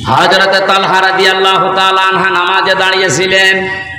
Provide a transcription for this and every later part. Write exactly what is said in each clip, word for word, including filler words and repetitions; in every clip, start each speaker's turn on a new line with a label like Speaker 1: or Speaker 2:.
Speaker 1: হযরত তালহা রাদিয়াল্লাহু তাআলা আনহা নামাজে দাঁড়িয়েছিলেন,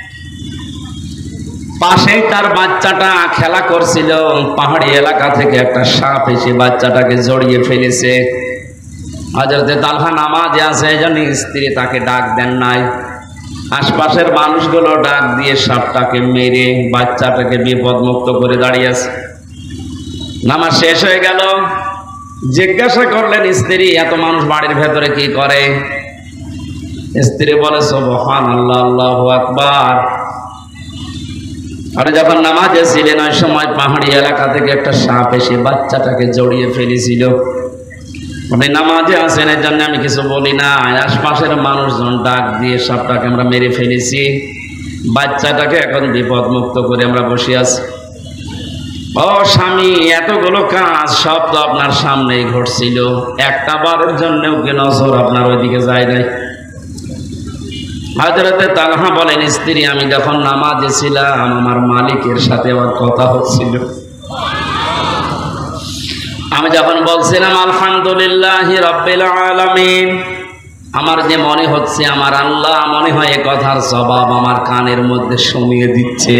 Speaker 1: পাশেই তার বাচ্চাটা খেলা করছিল। পাহাড়ি এলাকা থেকে একটা সাপ এসে বাচ্চাটাকে জড়িয়ে ফেলেছে। হযরত তালহা নামাজে আছে, এজন্য স্ত্রী তাকে ডাক দেন নাই। আশপাশের মানুষগুলো ডাক দিয়ে সাপটাকে মেরে বাচ্চাটাকে বিপদমুক্ত করে দাঁড়িয়ে আছে। নামাজ শেষ হয়ে গেল। জিজ্ঞাসা করলেন স্ত্রী, এত মানুষ বাড়ির ভেতরে কি করে? স্ত্রী বলে, সুবহানাল্লাহ, আল্লাহু আকবার। আর যখন নামাজে ছিলেন ওই সময় পাহাড়ি এলাকা থেকে একটা সাপ এসে বাচ্চাটাকে জড়িয়ে ফেলেছিল। আপনি নামাজে আছেন, এর জন্য আমি কিছু বলি না। আশপাশের মানুষজন ডাক দিয়ে সাপটাকে আমরা মেরে ফেলেছি, বাচ্চাটাকে এখন বিপদ মুক্ত করে আমরা বসে আছি। ও স্বামী, এতগুলো কাজ সব তো আপনার সামনেই ঘটছিল, একটা বারের জন্যও কি নজর আপনার ওইদিকে যায় নাই? হযরতে তালহা বলেন, স্ত্রী, আমি যখন নামাজে ছিলাম আমার মালিকের সাথে আমার কথা হচ্ছিল। আমি যখন বলছিলাম আলহামদুলিল্লাহি রাব্বিল আলামিন, আমার যে মনে হচ্ছে আমার আল্লাহ মনে হয় এ কথার জবাব আমার কানের মধ্যে শুনিয়ে দিচ্ছে।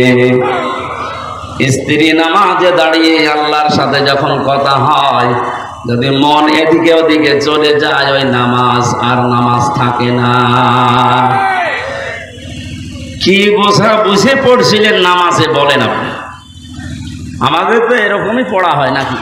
Speaker 1: স্ত্রী নামাজে দাঁড়িয়ে আল্লাহর সাথে যখন কথা হয়, যদি মন এদিকে ওদিকে চলে যায় ওই নামাজ আর নামাজ থাকে না। কি বোঝা বুঝে পড়ছিলেন নামাজে বলেন আপনি? আমাদের তো এরকমই পড়া হয় নাকি?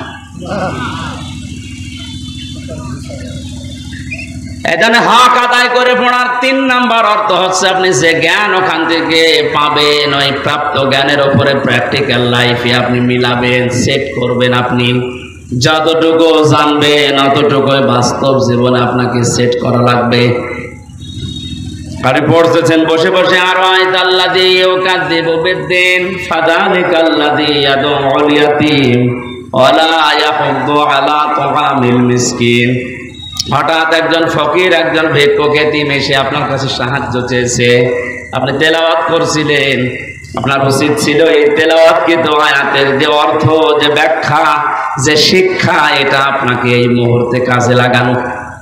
Speaker 1: এখানে হক আদায় করে পড়ার তিন নাম্বার অর্থ হচ্ছে আপনি যে জ্ঞান ওখান থেকে পাবেন ওই প্রাপ্ত জ্ঞানের উপরে প্র্যাকটিক্যাল লাইফে আপনি মিলাবেন, সেট করবেন। আপনি যতটুকু জানবেন অতটুকুই বাস্তব জীবনে আপনাকে সেট করা লাগবে। আরে পড়তেছেন বসে বসে, আর আয়াতাল্লাযী ইউকাযযিবু বিদ্দীন ফাযালিকাল্লাযী ইয়াদউল ইয়াতীম ওয়ালা ইয়াহুদ্দু আলা তুআমিল মিসকিন। হঠাৎ একজন ফকির, একজন ভিক্ষুক এতিম এসে আপনার কাছে সাহায্য চেয়েছে। আপনি তেলাওয়াত করছিলেন, আপনার উচিত ছিল এই তেলাওয়াতকৃত আয়াতের যে অর্থ, যে ব্যাখ্যা, যে শিক্ষা, এটা আপনাকে এই মুহূর্তে কাজে লাগানো।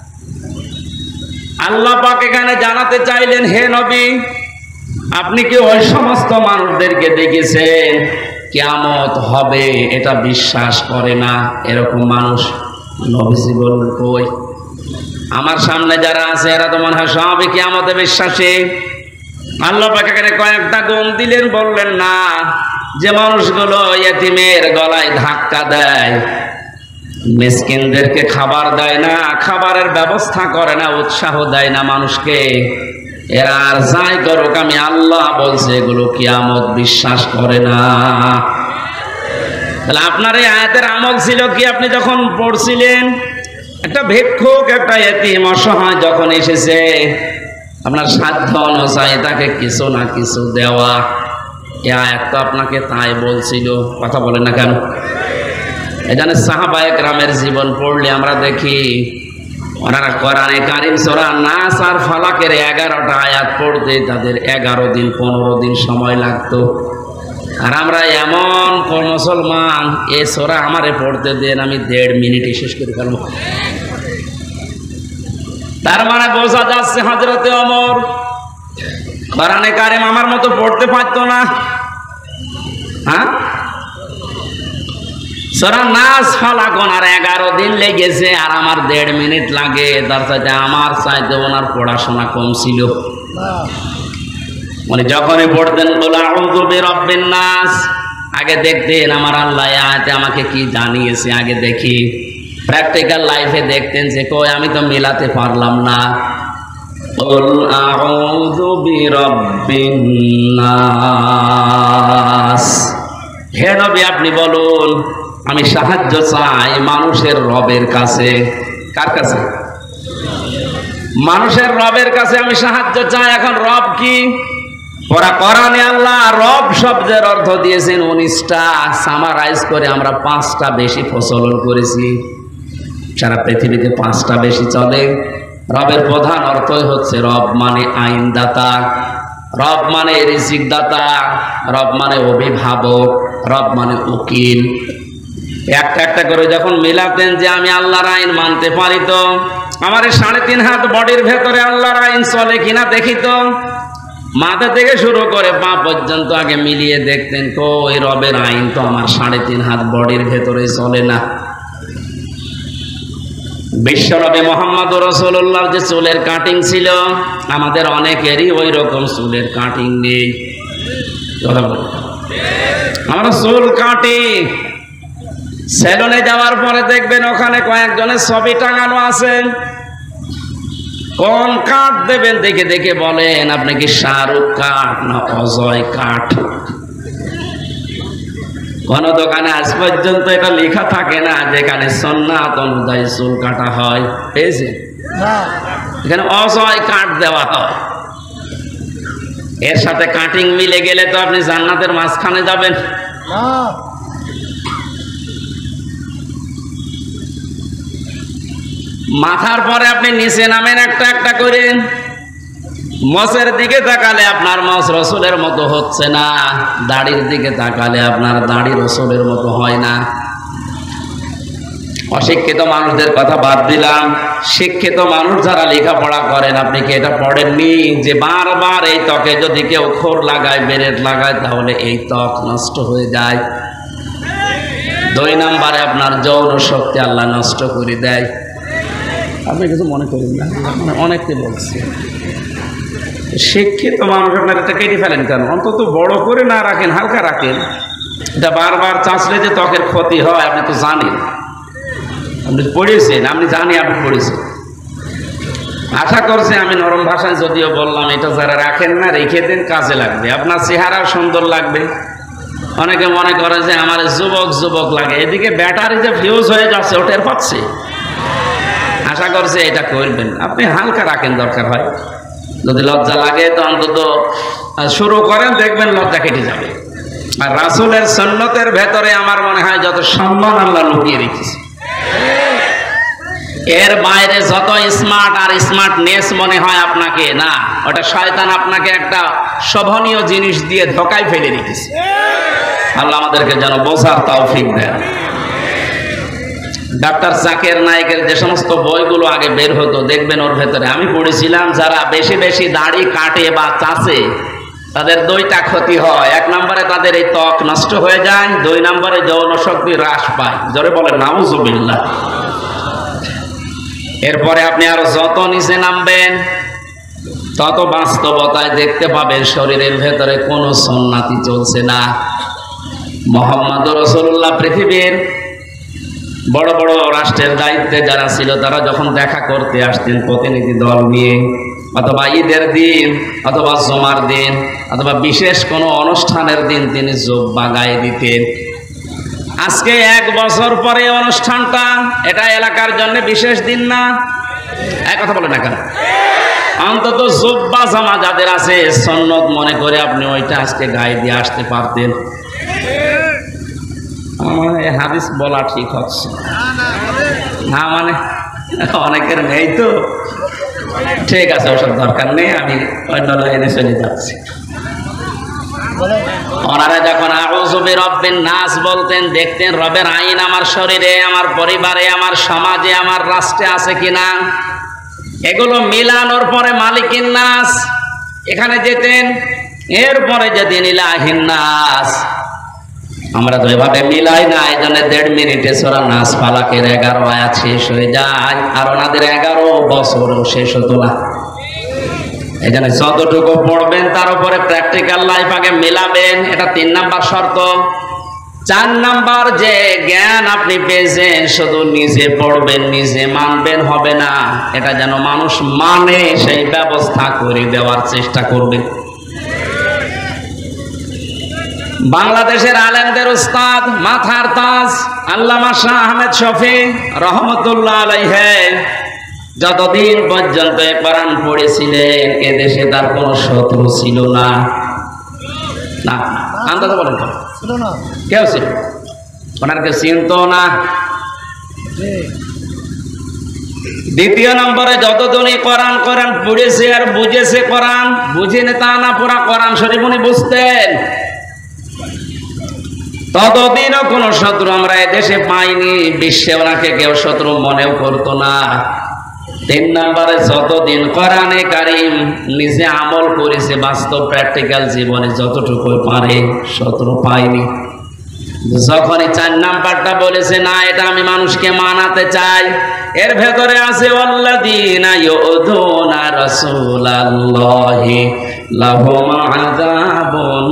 Speaker 1: আল্লাহ পাক এখানে জানাতে চাইলেন, হে নবী, আপনি কি ওই সমস্ত মানুষদেরকে দেখেছেন কিয়ামত হবে এটা বিশ্বাস করে না এরকম মানুষ? নবীজি বললেন, কই? আমার সামনে যারা আছে এরা তো মনে হয় সবই কিয়ামতে বিশ্বাসী। আল্লাহ পাক এখানে কয়েকটা গুণ দিলেন, বললেন না যে মানুষগুলো ইয়েতিমের গলায় ধাক্কা দেয়, মিসকিনদেরকে খাবার দেয় না, খাবারের ব্যবস্থা করে না, উৎসাহ দেয় না মানুষকে, এরা আর যাই করুক আমি আল্লাহ বলছে এগুলো কিয়ামত বিশ্বাস করে না। তাহলে আপনার এই আয়াতের আমল ছিল কি? আপনি যখন পড়ছিলেন, একটা ভিক্ষুক, একটা ইয়েতিম অসহায় যখন এসেছে, আপনার সাধ্য অনুযায়ী তাকে কিছু না কিছু দেওয়া, এই আয়াত তো আপনাকে তাই বলছিল। কথা বলেন না কেন? এখানে সাহাবায়ে কেরামের জীবন পড়লে আমরা দেখি ওনারা কোরআনে কারীম সূরা নাস আর ফালাকের এগারোটা আয়াত পড়তে তাদের এগারো দিন পনেরো দিন সময় লাগতো। আর আমরা এমন কোন মুসলমান, এ সূরা আমারে পড়তে দেন আমি দেড় মিনিটে শেষ করে ফেলবো। তার মানে বোঝা যাচ্ছে হযরতে ওমর কোরআনে কারীম আমার মতো পড়তে পারতো না। হ্যাঁ, সূরা নাস ফালাক ওনার এগারো দিন লেগেছে আর আমার দেড় মিনিট লাগে। তার সাথে আমার চাইতে ওনার পড়াশোনা কম ছিল। মানে যখনই পড়তেন বলে আউযু বিরাব্বিন নাস, আগে দেখতেন আমার আল্লাহ আয়াতে আমাকে কি জানিয়েছে, আগে দেখি। প্র্যাকটিক্যাল লাইফে দেখতেন যে কই আমি তো মিলাতে পারলাম না। কুল আউযু বিরাব্বিন নাস, হে নবী আপনি বলুন আমি সাহায্য চাই মানুষের রবের কাছে। কার কাছে? মানুষের রবের কাছে আমি সাহায্য চাই। এখন রব কি? ওরা কোরআনে আল্লাহ রব শব্দের অর্থ দিয়েছেন উনিশটা, সামারাইজ করে আমরা পাঁচটা বেশি প্রচলন করেছি। সারা পৃথিবীতে পাঁচটা বেশি চলে। রবের প্রধান অর্থই হচ্ছে রব মানে আইনদাতা, রব মানে রিজিক দাতা, রব মানে অভিভাবক, রব মানে উকিল। একটা একটা করে যখন মিলাতেন যে আমি আল্লাহর আইন মানতে পারি তো আমার এই সাড়ে তিন হাত বডির ভেতরে আল্লাহর আইন চলে কিনা দেখি তো। মাথা থেকে শুরু করে পা পর্যন্ত আগে মিলিয়ে দেখতেন, কই রবের আইন তো আমার সাড়ে তিন হাত বডির ভেতরে চলে না। বিশ্বনবী মুহাম্মদ রাসূলুল্লাহর যে চুলের কাটিং ছিল, আমাদের অনেকেরই ওই রকম চুলের কাটিং নেই। আমরা চুল কাটি, সেলুনে যাওয়ার পরে দেখবেন ওখানে কয়েকজনের ছবি টাঙানো আছে। কোন কাঠ দেবেন দেখে দেখে বলেন আপনি কি শাহরুখ কাঠ না অজয় কাঠ। কোন দোকানে আজ পর্যন্ত এটা লেখা থাকে না যেখানে সুন্নাত অনুযায়ী চুল কাটা হয়, পেয়েছে? এখানে অজয় কাঠ দেওয়া হয়। এর সাথে কাটিং মিলে গেলে তো আপনি জান্নাতের মাঝখানে যাবেন। মাথার পরে আপনি নিচে নামেন একটা একটা করে। মসের দিকে তাকালে আপনার মস রসুলের মতো হচ্ছে না, দাড়ির দিকে তাকালে আপনার দাড়ি রসুলের মতো হয় না। অশিক্ষিত মানুষদের কথা বাদ দিলাম, শিক্ষিত মানুষ যারা লেখাপড়া করেন, আপনি কি এটা পড়েননি যে বারবার এই ত্বকে যদি কেউ খোর লাগায়, বেরেট লাগায়, তাহলে এই ত্বক নষ্ট হয়ে যায়। দুই নম্বরে আপনার যৌন শক্তি আল্লাহ নষ্ট করে দেয়। আপনি কিছু মনে করেন না, অনেককে বলছি। শিক্ষিত মানুষ আপনার এটা কেটে ফেলেন কেন? অন্তত বড় করে না রাখেন, হালকা রাখেন। এটা বারবার চাঁচলে যে ত্বকের ক্ষতি হয় আপনি তো জানেন, আপনি পড়েছেন, আপনি জানি আপনি পড়েছেন। আশা করছি আমি নরম ভাষায় যদিও বললাম, এটা যারা রাখেন না রেখে দেন, কাজে লাগবে, আপনার চেহারা সুন্দর লাগবে। অনেকে মনে করে যে আমার যুবক যুবক লাগে, এদিকে ব্যাটারি যে ফিউজ হয়ে যাচ্ছে ওটার পাচ্ছে। আশা করছি এটা করবেন, আপনি হালকা রাখেন, দরকার হয় যদি লজ্জা লাগে তো অন্তত শুরু করেন, দেখবেন লজ্জা কেটে যাবে। আর রাসূলের সুন্নতের ভেতরে আমার মনে হয় যত সম্মান আল্লাহ লুকিয়ে রেখেছে, এর বাইরে যত স্মার্ট আর স্মার্টনেস মনে হয় আপনাকে, না, ওটা শয়তান আপনাকে একটা শোভনীয় জিনিস দিয়ে ধোকায় ফেলে রেখেছে। আল্লাহ আমাদেরকে যেন বোঝার তৌফিক দেন। ডাক্তার জাকির নায়েকের যে সমস্ত বইগুলো আগে বের হতো দেখবেন ওর ভেতরে আমি পড়েছিলাম, যারা বেশি বেশি দাড়ি কাটে বা চাষে তাদের দুইটা ক্ষতি হয়। এক নম্বরে তাদের এই ত্বক নষ্ট হয়ে যায়, দুই নম্বরে যৌন শক্তি হ্রাস পায়। জোরে বলেন নাউজুবিল্লাহ। এরপরে আপনি আরো যত নিচে নামবেন তত বাস্তবতায় দেখতে পাবেন শরীরের ভেতরে কোনো সুন্নাতি চলছে না। মুহাম্মদ রাসূলুল্লাহ পৃথিবীর বড় বড় রাষ্ট্রের দায়িত্বে যারা ছিল তারা যখন দেখা করতে আসতেন প্রতিনিধি দল নিয়ে, অথবা ঈদের দিন অথবা জুমার দিন অথবা বিশেষ কোনো অনুষ্ঠানের দিন তিনি জুব্বা গায়ে দিতেন। আজকে এক বছর পরে অনুষ্ঠানটা, এটা এলাকার জন্য বিশেষ দিন না? এক কথা বলে না কেন? অন্তত জুব্বা জামা যাদের আছে সুন্নত মনে করে আপনি ওইটা আজকে গায়ে দিয়ে আসতে পারতেন। মানে হাদিস বলা ঠিক হচ্ছে না, মানে অনেকের নেই তো, ঠিক আছে, ওসব দরকার নেই, আমি অন্য লাইনে চলে যাচ্ছি। ওনারা যখন আউযু বিরাব্বিন নাস বলতেন, দেখতেন রবের আইন আমার শরীরে, আমার পরিবারে, আমার সমাজে, আমার রাষ্ট্রে আছে কিনা। এগুলো মিলানোর পরে মালিকিন নাস এখানে যেতেন, এরপরে যেতেন ইলাহিন নাস। আমরা তো এভাবে মিলাই না, এই জন্য দেড় মিনিটে সূরা নাস ফালাকের এগারো আয়াত শেষ হয়ে যায়, আর ওনাদের এগারো বছরও শেষ হতো না। এই জন্য যতটুকু পড়বেন তার উপরে প্র্যাকটিক্যাল লাইফ আগে মিলাবেন, এটা তিন নাম্বার শর্ত। চার নাম্বার, যে জ্ঞান আপনি পেয়েছেন শুধু নিজে পড়বেন নিজে মানবেন হবে না, এটা যেন মানুষ মানে সেই ব্যবস্থা করে দেওয়ার চেষ্টা করবেন। বাংলাদেশের আলেমদের উস্তাদ, মাথার তাজ আল্লামা শাহ আহমেদ শফি রহমতুল্লাহ আলাইহি যতদিন পর্যন্ত কোরআন পড়েছিলেন এদেশে তার কোনো শত্রু ছিল না। না, আন্দাজ বলেন কেন? কেউ ছিল? ওনার কেউ চিনত না। দ্বিতীয় নম্বরে, যতদিনই কোরআন কোরআন পড়েছে আর বুঝেছে, কোরআন বুঝেনি তা না, পুরা কোরআন শরীফ উনি বুঝতেন, ততদিনও কোনো শত্রু আমরা এদেশে পাইনি। বিশ্বে ওনাকে কেউ শত্রু মনেও করতো না। তিন নম্বরে যতদিন কোরআনে কারীম নিজে আমল করেছে বাস্তব প্র্যাকটিক্যাল জীবনে যতটুকু পারে সতটুকু পায়নি। যখনই চার নাম্বারটা বলেছে না এটা আমি মানুষকে মানাতে চাই, এর ভেতরে আছে ওয়াল্লাযীনা ইউযুনা রাসূলাল্লাহি লাহুম আযাবুন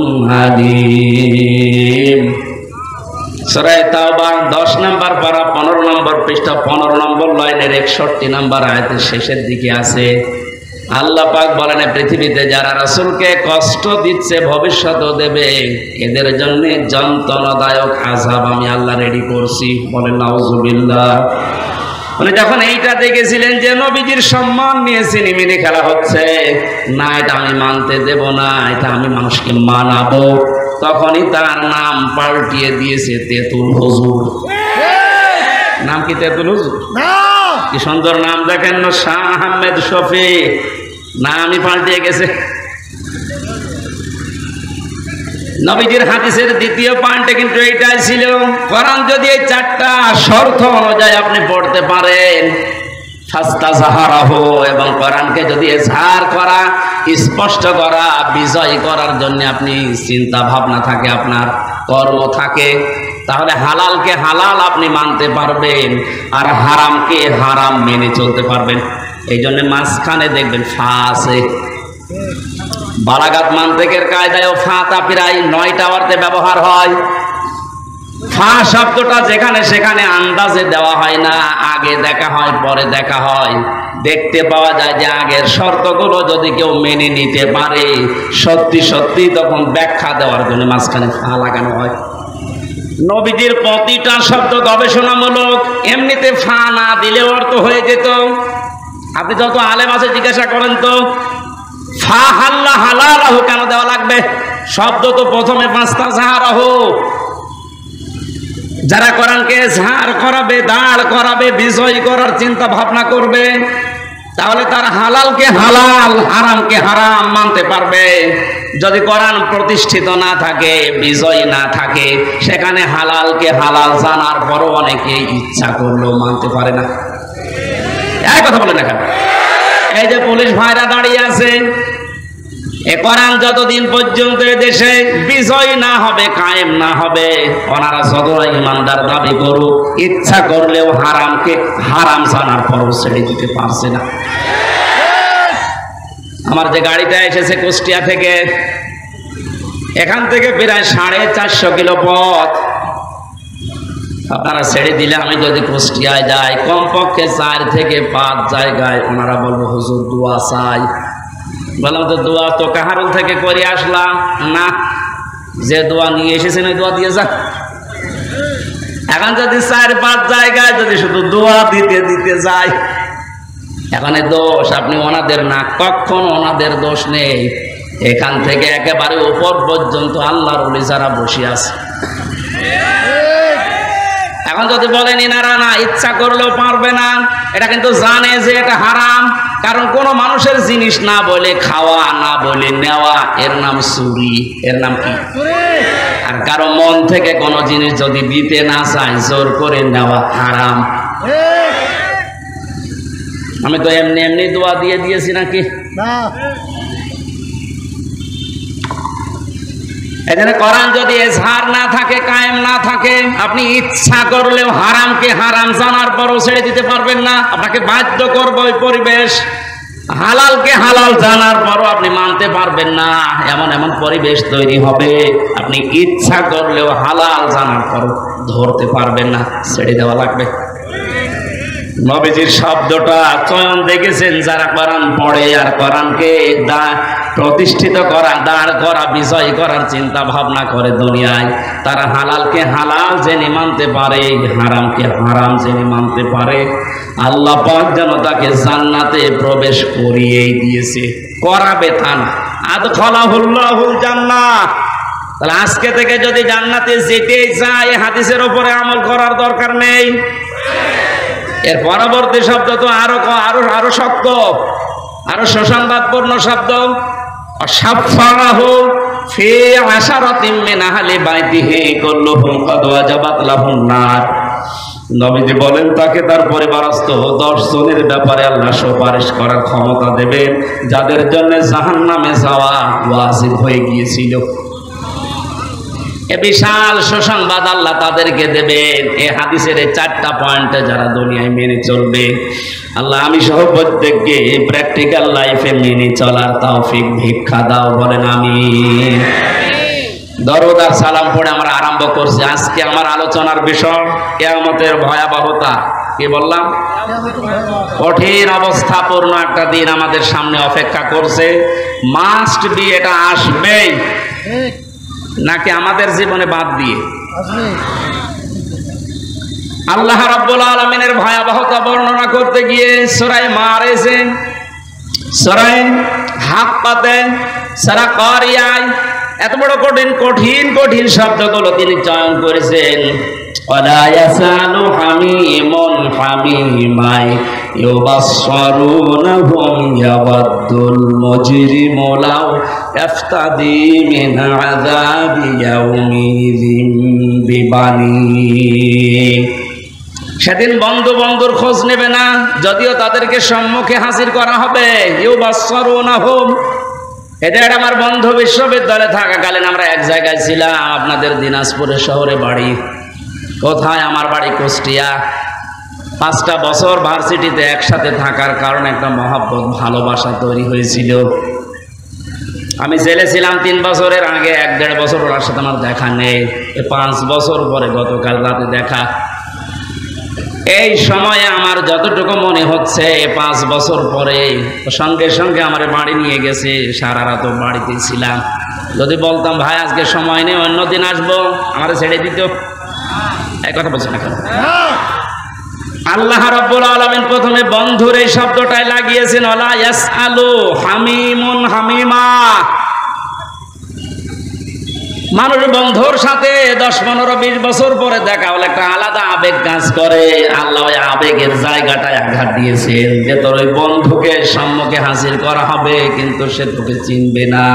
Speaker 1: আলীম। সূরা তাওবা দশ নম্বর পারা পনেরো নম্বর পৃষ্ঠা পনেরো নম্বর লাইনের একষট্টি নম্বর আয়াতের শেষের দিকে আছে আল্লাহ পাক বলেন পৃথিবীতে যারা রাসূলকে কষ্ট দিচ্ছে ভবিষ্যতেও দেবে, এদের জন্য যন্ত্রণাদায়ক আযাব আমি আল্লাহ রেডি করছি। বলেন নাউজুবিল্লাহ। মানে যখন এইটা দেখেছিলেন যে নবীজির সম্মান নিয়ে সিনেমিনি খেলা হচ্ছে, না এটা আমি মানতে দেব না, এটা আমি মানুষকে মানাবো, তখনই তার নাম পাল্টিয়ে দিয়েছে তেতুল হুজুর। নাম কি তেতুল হুজুর? কি সুন্দর নাম দেখেন না, শাহ আহমেদ শফি নামই পাল্টিয়ে গেছে। নবীজির হাদিসের দ্বিতীয় পয়েন্টে কিন্তু এইটাই ছিল, কোরআন যদি এই চারটা শর্ত অনুযায়ী আপনি পড়তে পারেন, ফাস্তাযহারাহু, এবং কোরআনকে যদি এজহার করা, স্পষ্ট করা, বিজয় করার জন্য আপনি চিন্তা ভাবনা থাকে, আপনার কর্ম থাকে, তাহলে হালালকে হালাল আপনি মানতে পারবেন আর হারামকে হারাম মেনে চলতে পারবেন। এই জন্য মাঝখানে দেখবেন ফা আছে। বালাগাত মান্তিকের কায়দায় ফাতা প্রায় নয়টা অর্থে ব্যবহার হয়। ফা শব্দটা যেখানে সেখানে আন্দাজে দেওয়া হয় না, আগে দেখা হয় পরে দেখা হয়। দেখতে পাওয়া যায় যে আগের শর্তগুলো যদি কেউ মেনে নিতে পারে সত্যি সত্যি, তখন ব্যাখ্যা দেওয়ার জন্য মাঝখানে ফা লাগানো হয়। নবীজির প্রতিটা শব্দ গবেষণামূলক, এমনিতে ফা না দিলে অর্থ হয়ে যেত। আপনি যত আলেম আছে জিজ্ঞাসা করেন তো ফা হাল্লা হালালাহু কেন দেওয়া লাগবে? শব্দ তো প্রথমে ফাস্তাযহারাহু। যারা কোরআনকে ঝাড় করাবে, দাঁড় করাবে, বিজয় করার চিন্তা ভাবনা করবে, তাহলে তার হালালকে হালাল হারামকে হারাম মানতে পারবে। যদি কোরআন প্রতিষ্ঠিত না থাকে, বিজয় না থাকে, সেখানে হালালকে হালাল জানার পরও অনেকে ইচ্ছা করলেও মানতে পারে না। এই কথা বলে দেখেন, এই যে পুলিশ ভাইরা দাঁড়িয়ে আছে, এ কোরআন যতদিন পর্যন্ত দেশে বিজয় না হবে, কায়েম না হবে, ওনারা যতই ইমানদার দাবি করুক, ইচ্ছা করলেও হারামকে হারাম জানার পরও ছেড়ে দিতে পারছে না। আমার যে গাড়িটা এসেছে কুষ্টিয়া থেকে, এখান থেকে প্রায় সাড়ে চারশো কিলো পথ আপনারা ছেড়ে দিলে, আমি যদি কুষ্টিয়ায় যাই কমপক্ষে চার থেকে পাঁচ জায়গায় ওনারা বলবো হুজুর দোয়া চাই। বললাম তো দোয়া তো কাহারুল থেকে করে আসলাম না, যে দোয়া নিয়ে এসেছেন ওই দোয়া দিয়ে যান। এখন যদি চার পাঁচ জায়গায় যদি শুধু দোয়া দিতে দিতে যায়, এখানে দোষ আপনি ওনাদের না, কখন ওনাদের দোষ নেই। এখান থেকে একেবারে উপর পর্যন্ত আল্লাহর ওলি যারা বসে আছে, এখন যদি বলেন ইনারা না ইচ্ছা করলেও পারবে না, এটা কিন্তু জানে যে এটা হারাম। কারণ কোন মানুষের জিনিস না বলে খাওয়া, না বলে নেওয়া, এর নাম চুরি, এর নাম কি? আর কারো মন থেকে কোনো জিনিস যদি দিতে না চায়, জোর করে নেওয়া হারাম। আমি তো এমনি এমনি দোয়া দিয়ে দিয়েছি নাকি? এখানে কোরআন যদি এজহার না থাকে, কায়েম না থাকে, আপনি ইচ্ছা করলেও হারামকে হারাম জানার পরও ছেড়ে দিতে পারবেন না। আপনাকে বাধ্য করবে ওই পরিবেশ। হালালকে হালাল জানার পরও আপনি মানতে পারবেন না, এমন এমন পরিবেশ তৈরি হবে, আপনি ইচ্ছা করলেও হালাল জানার পরও ধরতে পারবেন না, ছেড়ে দেওয়া লাগবে। নবীজির শব্দটা চয়ন দেখেছেন, যারা কোরআন পড়ে আর কোরআনকে প্রতিষ্ঠিত করা, দাঁড় করা, বিজয় করার চিন্তা ভাবনা করে দুনিয়ায়, তারা হালালকে হালাল জেনে মানতে পারে, হারামকে হারাম জেনে মানতে পারে। আল্লাহ পাক যেন তাকে জান্নাতে প্রবেশ করিয়েই দিয়েছে, করাবে তা না। আদখালাহুল্লাহুল জান্নাহ। তাহলে আজকে থেকে যদি জান্নাতে যেতেই চায়, হাদিসের উপরে আমল করার দরকার নেই। এর পরবর্তী শব্দ তো আরো আরো আরো শক্ত, আরো সুসংবাদপূর্ণ শব্দ। শাফাআহু ফি আশারাতিন মিন আহলি বাইতিহি কুল্লুহুম ক্বাদ ওয়াজাবাত লাহুন নার। নবীজি বলেন তাকে তার পরিবারস্থ দশ জনের ব্যাপারে আল্লাহ সুপারিশ করার ক্ষমতা দেবেন, যাদের জন্য জাহান্নামে যাওয়া ওয়াজিব হয়ে গিয়েছিল। এ বিশাল সুসংবাদ আল্লাহ তাদেরকে দেবেন। এই হাদিসের এই চারটা পয়েন্টে যারা দুনিয়ায় মেনে চলবে, আল্লাহ আমি সহ প্রত্যেককে প্র্যাকটিক্যাল লাইফে মেনে চলার তৌফিক ভিক্ষা দাও, বলেন আমিন। দরুদ আর সালাম পড়ে আমরা আরম্ভ করছি। আজকে আমার আলোচনার বিষয় কিয়ামতের ভয়াবহতা। কি বললাম? কঠিন অবস্থাপূর্ণ একটা দিন আমাদের সামনে অপেক্ষা করছে। মাস্ট বি, এটা আসবেই, নাকি আমাদের জীবনে বাদ দিয়ে? আল্লাহ রাব্বুল আলামিনের ভয়াবহতা বর্ণনা করতে গিয়ে সূরা মারিজে, সূরা হাক্কাতে, সূরা কারিয়ায় এত বড় কঠিন কঠিন কঠিন শব্দগুলো তিনি চয়ন করেছেন। ওয়ালা ইয়াসালু হামিমুন হামিমাই ইউবাসসিরুনহুম ইয়াওয়াদ্দুল মুজরিমু লাও ইফতাদি মিন আযাবি ইয়াউমিযিন বিবানি। সেদিন বন্ধু বন্ধুর খোঁজ নেবে না, যদিও তাদেরকে সম্মুখে হাজির করা হবে। ইউবাসসিরুনহুম, এদের আমার বন্ধু বিশ্ববিদ্যালয়ে থাকাকালীন আমরা এক জায়গায় ছিলাম, আপনাদের দিনাজপুরের শহরে বাড়ি। কোথায়? আমার বাড়ি কুষ্টিয়া। পাঁচটা বছর ভার্সিটিতে একসাথে থাকার কারণে একটা মহব্বত, ভালোবাসা তৈরি হয়েছিল। আমি জেলে ছিলাম তিন বছরের আগে, এক দেড় বছর ওর সাথে আমার দেখা নেই। পাঁচ বছর পরে গতকাল রাতে দেখা। এই সময়ে আমার যতটুকু মনে হচ্ছে পাঁচ বছর পরে সঙ্গে সঙ্গে আমার বাড়ি নিয়ে গেছে। সারা রাত বাড়িতে ছিলাম। যদি বলতাম ভাই আজকে সময় নেই, অন্যদিন আসবো, আমার ছেড়ে দিত। এই কথা বলছে না কেন? আল্লাহ রাব্বুল আলামিন প্রথমে বন্ধুর এই শব্দটাই লাগিয়েছেন। ওয়ালা ইয়াসআলু হামিমুন হামিমা। মানুষ বন্ধুর সাথে দশ পনেরো বিশ বছর পরে দেখা হলে একটা আলাদা আবেগ কাজ করে। আল্লাহ ওই আবেগের জায়গাটায় আঘাত দিয়েছেন যে তোর ওই বন্ধুকে সম্মুখে হাজির করা হবে, কিন্তু সে তোকে চিনবে না।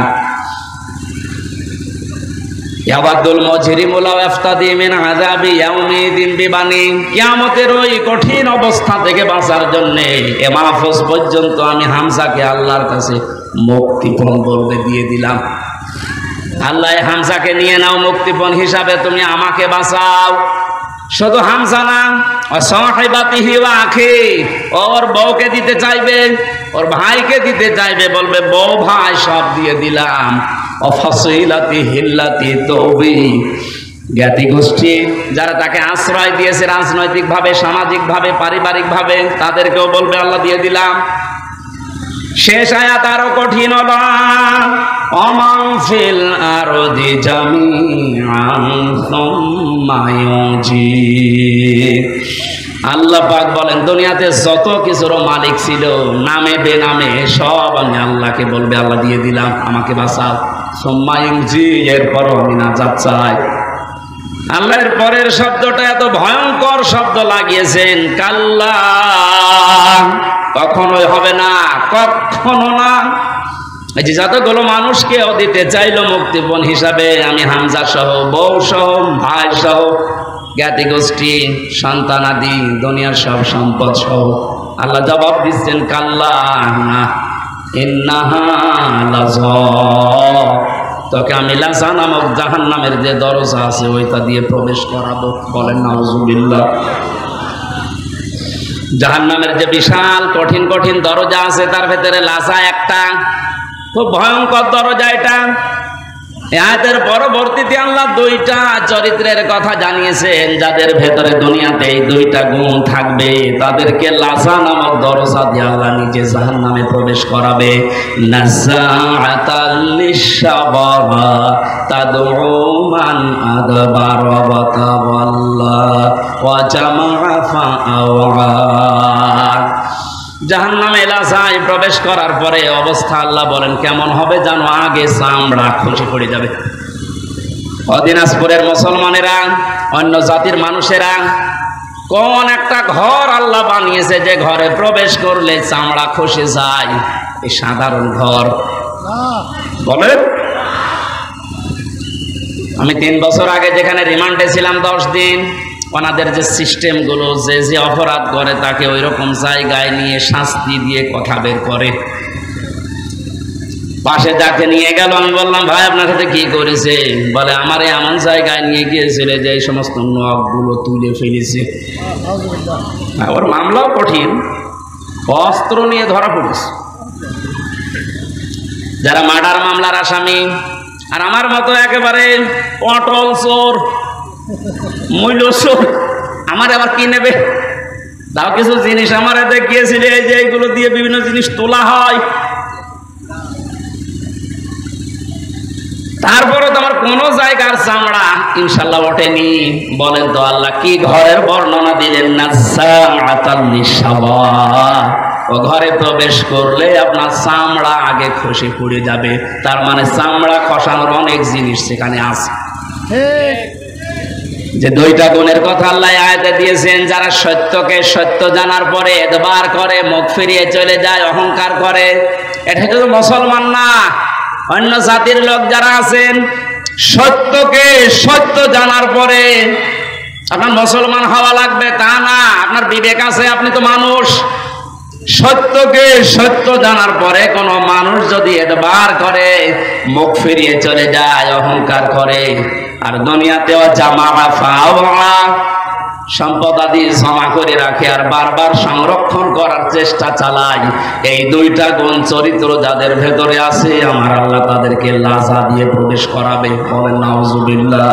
Speaker 1: ইয়াওয়াদ্দুল মুজরিমু লাও ইফতাদি মিন আযাবি ইয়াউমিযিন বিবানি। কিয়ামতের ওই কঠিন অবস্থা থেকে বাঁচার জন্য এ মাহফুজ পর্যন্ত আমি হামজাকে আল্লাহর কাছে মুক্তিপণ বলতে দিয়ে দিলাম। আল্লাহ হামজাকে নিয়ে নাও মুক্তিপণ হিসাবে, তুমি আমাকে বাঁচাও। শুধু হামজা না, সাহিবাতিহি ওয়া আখি, ওর বউকে দিতে চাইবে, ওর ভাইকে দিতে চাইবে, বলবে বউ ভাই সব দিয়ে দিলাম। অফাসিলাতি হিল্লাতি তৌবি, জ্ঞাতি গোষ্ঠী যারা তাকে আশ্রয় দিয়েছে রাজনৈতিকভাবে, সামাজিকভাবে, পারিবারিকভাবে, তাদেরকেও বলবে আল্লাহ দিয়ে দিলাম। শেষ আয়াত আরো কঠিন হলো, অমান ফিল আরদি জামিআন সুম্মা ইউজি। আল্লাহ পাক বলেন দুনিয়াতে যত কিছুর মালিক ছিল নামে বেনামে সব আমি আল্লাহকে বলবে আল্লাহ দিয়ে দিলাম, আমাকে বাঁচাও। সুম্মা ইউজি, এরপরও আমি নাজাত চাই। আল্লাহর পরের শব্দটা এত ভয়ঙ্কর শব্দ লাগিয়েছেন, কাল্লা, কখনোই হবে না, কখনো না। এই যে যতগুলো মানুষকে দিতে চাইলো মুক্তিপণ হিসাবে, আমি হামজা সহ, বউ সহ, ভাই সহ, জ্ঞাতি গোষ্ঠী, সন্তানাদি, দুনিয়ার সব সম্পদ সহ, আল্লাহ জবাব দিচ্ছেন কাল্লা না, ইন্নাহা লাযা, তোকে আমি লাযা নামক জাহান্নামের যে দরজা আছে ওইটা দিয়ে প্রবেশ করাবো। বলেন নাউযুবিল্লাহ। জাহান্নামের যে বিশাল কঠিন কঠিন দরজা আছে তার ভেতরে লাযা একটা, খুব ভয়ঙ্কর দরজা এটা। আয়াতের পরবর্তীতে আল্লাহ দুইটা চরিত্রের কথা জানিয়েছেন, যাদের ভেতরে দুনিয়াতে এই দুইটা গুণ থাকবে তাদেরকে লাযা নামক দরজা দিয়ে আল্লাহ নিজে জাহান্নামে প্রবেশ করাবে। নাযাআতাল লিশশাওয়া তাদউ মান আদবারা ওয়া তাওয়াল্লা ওয়া জামাআ ফাআওয়া। জাহান্নামে লাযায় প্রবেশ করার পরে অবস্থা আল্লাহ বলেন কেমন হবে জানো? আগে চামড়া খসে পড়ে যাবে। দিনাজপুরের মুসলমানেরা, অন্য জাতির মানুষেরা কোন একটা ঘর আল্লাহ বানিয়েছে যে ঘরে প্রবেশ করলে চামড়া খসে যায়? এই সাধারণ ঘর বলেন। আমি তিন বছর আগে যেখানে রিমান্ডে ছিলাম দশ দিন, ওনাদের যে সিস্টেমগুলো, যে যে অপরাধ করে তাকে ওই রকম জায়গায় নিয়ে শাস্তি দিয়ে কথা বের করে। পাশে যাকে নিয়ে গেল, আমি বললাম ভাই আপনার সাথে কি করেছে? বলে আমার এমন জায়গায় নিয়ে গিয়েছিল যে এই সমস্ত নখগুলো তুলে ফেলেছে। ওর মামলাও কঠিন, অস্ত্র নিয়ে ধরা পড়েছে। যারা মার্ডার মামলার আসামি, আর আমার মতো একেবারে পটল চোর, মূল্য চোর, আমার আবার কি নেবে? তাও কিছু জিনিস আমার দেখিয়েছিল, এই যে এইগুলো দিয়ে বিভিন্ন জিনিস তোলা হয়। তারপরে তো আমার কোন জায়গার চামড়া ইনশাল্লাহ ওঠেনি। বলেন তো আল্লাহ কি ঘরের বর্ণনা দিলেন না? ও ঘরে প্রবেশ করলে আপনার চামড়া আগে খসে পড়ে যাবে। তার মানে চামড়া খসানোর অনেক জিনিস সেখানে আছে। যে দুইটা গুণের কথা আল্লাহ আয়াতে দিয়েছেন, যারা সত্যকে সত্য জানার পরে এতবার করে, মুখ ফিরিয়ে চলে যায়, অহংকার করে, এটা কিন্তু মুসলমান না। অন্য জাতির লোক যারা আছেন, সত্যকে সত্য জানার পরে আপনার মুসলমান হওয়া লাগবে তা না। আপনার বিবেক আছে, আপনি তো মানুষ। সত্যকে সত্য জানার পরে কোন মানুষ যদি এতবার করে, মুখ ফিরিয়ে চলে যায়, অহংকার করে, আর দুনিয়াতেও জামা ফাওয়া সম্পদ আদি জমা করে রাখে আর বারবার সংরক্ষণ করার চেষ্টা চালায়, এই দুইটা গুণ চরিত্র যাদের ভেতরে আছে, আমার আল্লাহ তাদেরকে লাজা দিয়ে প্রবেশ করাবে। বলেন নাউজুবিল্লাহ।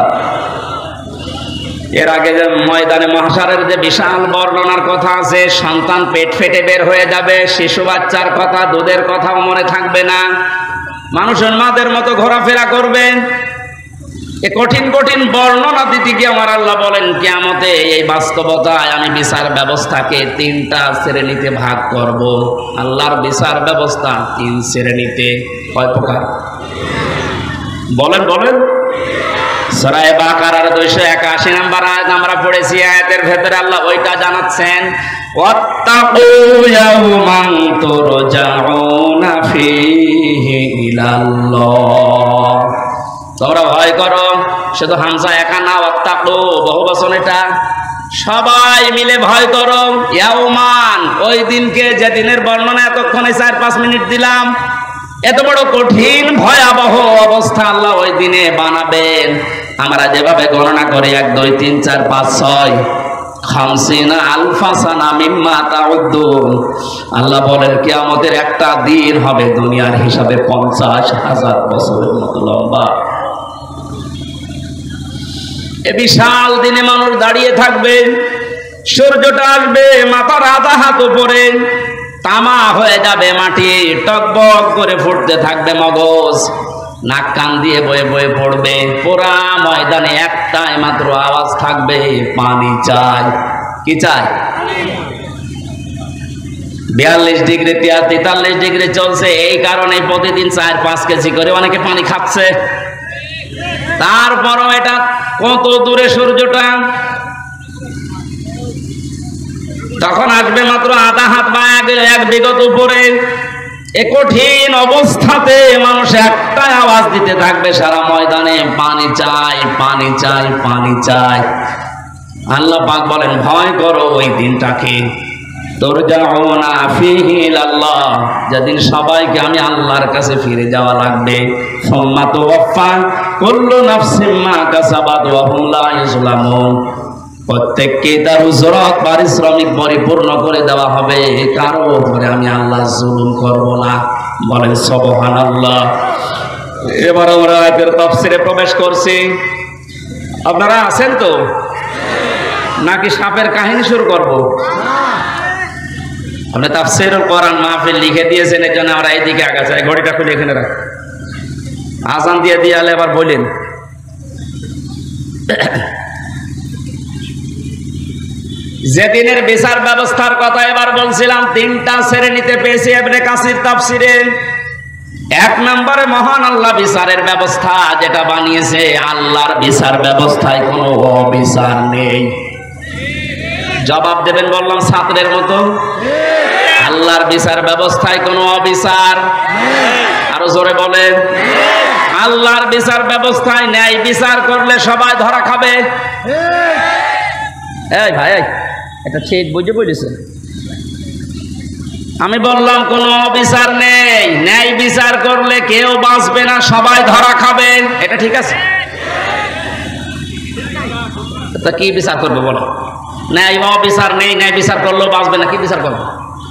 Speaker 1: এর আগে যে ময়দানে মহাশারের যে বিশাল বর্ণনার কথা আছে, সন্তান পেট ফেটে বের হয়ে যাবে, শিশু বাচ্চার কথা, দুধের কথাও মনে থাকবে না, মানুষের মাদের মতো ঘোরাফেরা করবে। এ কঠিন কঠিন বর্ণনা দিতে গিয়ে আমার আল্লাহ বলেন, কিয়ামতে এই বাস্তবতায় আমি বিচার ব্যবস্থাকে তিনটা শ্রেণীতে ভাগ করব। আল্লাহর বিচার ব্যবস্থা তিন শ্রেণীতে। কয় প্রকার? বলেন বলেন। সূরা বাকারার দুইশো একাশি নম্বর আয়াত আমরা পড়েছি। আয়াতের ভেতরে আল্লাহ ওইটা জানাচ্ছেন, ওয়াত্তাকু ইয়াওমান তুরজাউনা ফীহি ইলাল্লাহ। তোমরা ভয় করো। শুধু হামজা একা না, ওয়াত্তাকু বহু বচন, এটা সবাই মিলে ভয় করো। ইয়াওমান, ওই দিনকে, যে দিনের বর্ণনা এতক্ষণে চার পাঁচ মিনিট দিলাম। এত বড় কঠিন ভয়াবহ অবস্থা আল্লাহ ওই দিনে বানাবেন। আমরা যেভাবে গণনা করি এক দুই তিন চার পাঁচ ছয়, খামসিনা আলফা সানা মিম্মা তাউদ্দুন, আল্লাহ বলেন কিয়ামতের একটা দিন হবে দুনিয়ার হিসাবে পঞ্চাশ হাজার বছরের মতো লম্বা। এ বিশাল দিনে মানুষ দাঁড়িয়ে থাকবে, সূর্যটা আসবে মাথার আধা হাত উপরে, তামা হয়ে যাবে মাটি, টকবক করে ফুটতে থাকবে মগজ, নাক কান দিয়ে বয়ে বয়ে পড়বে। পুরা ময়দানে একটাই মাত্র আওয়াজ থাকবে, পানি চাই। কি চাই? বিয়াল্লিশ ডিগ্রি তেতাল্লিশ ডিগ্রি চলছে, এই কারণে প্রতিদিন চার পাঁচ কেজি করে অনেকে পানি খাচ্ছে। তারপরও এটা কত দূরে সূর্যটা, তখন আসবে মাত্র আধা হাত বা এক বিগত উপরে। এ কঠিন অবস্থাতে মানুষ একটাই আওয়াজ দিতে থাকবে সারা ময়দানে, পানি চাই, পানি চাই, পানি চাই। আল্লাহ পাক বলেন ভয় করো ওই দিনটাকে, তুরজাউনা ফীহি ইলাল্লাহ, যেদিন সবাইকে আমি আল্লাহর কাছে ফিরে যাওয়া লাগবে। সুম্মা তুওয়াফা কুল্লু নাফসিন মা কাসাবাত ওয়া হুম লা ইউজলামুন, প্রত্যেককে তার উজরত পারিশ্রমিক পরিপূর্ণ করে দেওয়া হবে, কারো উপরে আমি আল্লাহ জুলুম করব না। বলেন সুবহানাল্লাহ। এবার আমরা আয়াতের তাফসীরে প্রবেশ করছি। আপনারা আছেন তো, নাকি সাপের কাহিনী শুরু করব? আপনি তাফসীরুল কোরআন মাহফিল লিখে দিয়েছেন, এর জন্য আমরা এইদিকে আগাচ্ছি। ঘড়িটা খুলে এখানে রাখ, আজান দিয়ে দিয়ে আলে আবার বলেন। যেদিনের বিচার ব্যবস্থার কথা এবার বলছিলাম, তিনটা শ্রেণীতে পেয়েছি ইবনে কাসির তাফসীরে। এক নম্বরে মহান আল্লাহ বিচারের ব্যবস্থা যেটা বানিয়েছে, আল্লাহর বিচার ব্যবস্থায় কোনো অবিচার নেই। জবাব দেবেন বললাম ছাত্রের মতো, আল্লাহর বিচার ব্যবস্থায় কোনো অবিচার। আরো জোরে বলেন, আল্লাহর বিচার ব্যবস্থায় ন্যায় বিচার করলে সবাই ধরা খাবে। এই ভাই এটা ঠিক বুঝে বুঝেছে। আমি বললাম কোন অবিচার নেই, ন্যায় বিচার করলে কেউ বাঁচবে না, সবাই ধরা খাবে, এটা ঠিক আছে? তা কি বিচার করবো বলো? ন্যায় অবিচার নেই, ন্যায় বিচার করলেও বাঁচবে না, কি বিচার করবো?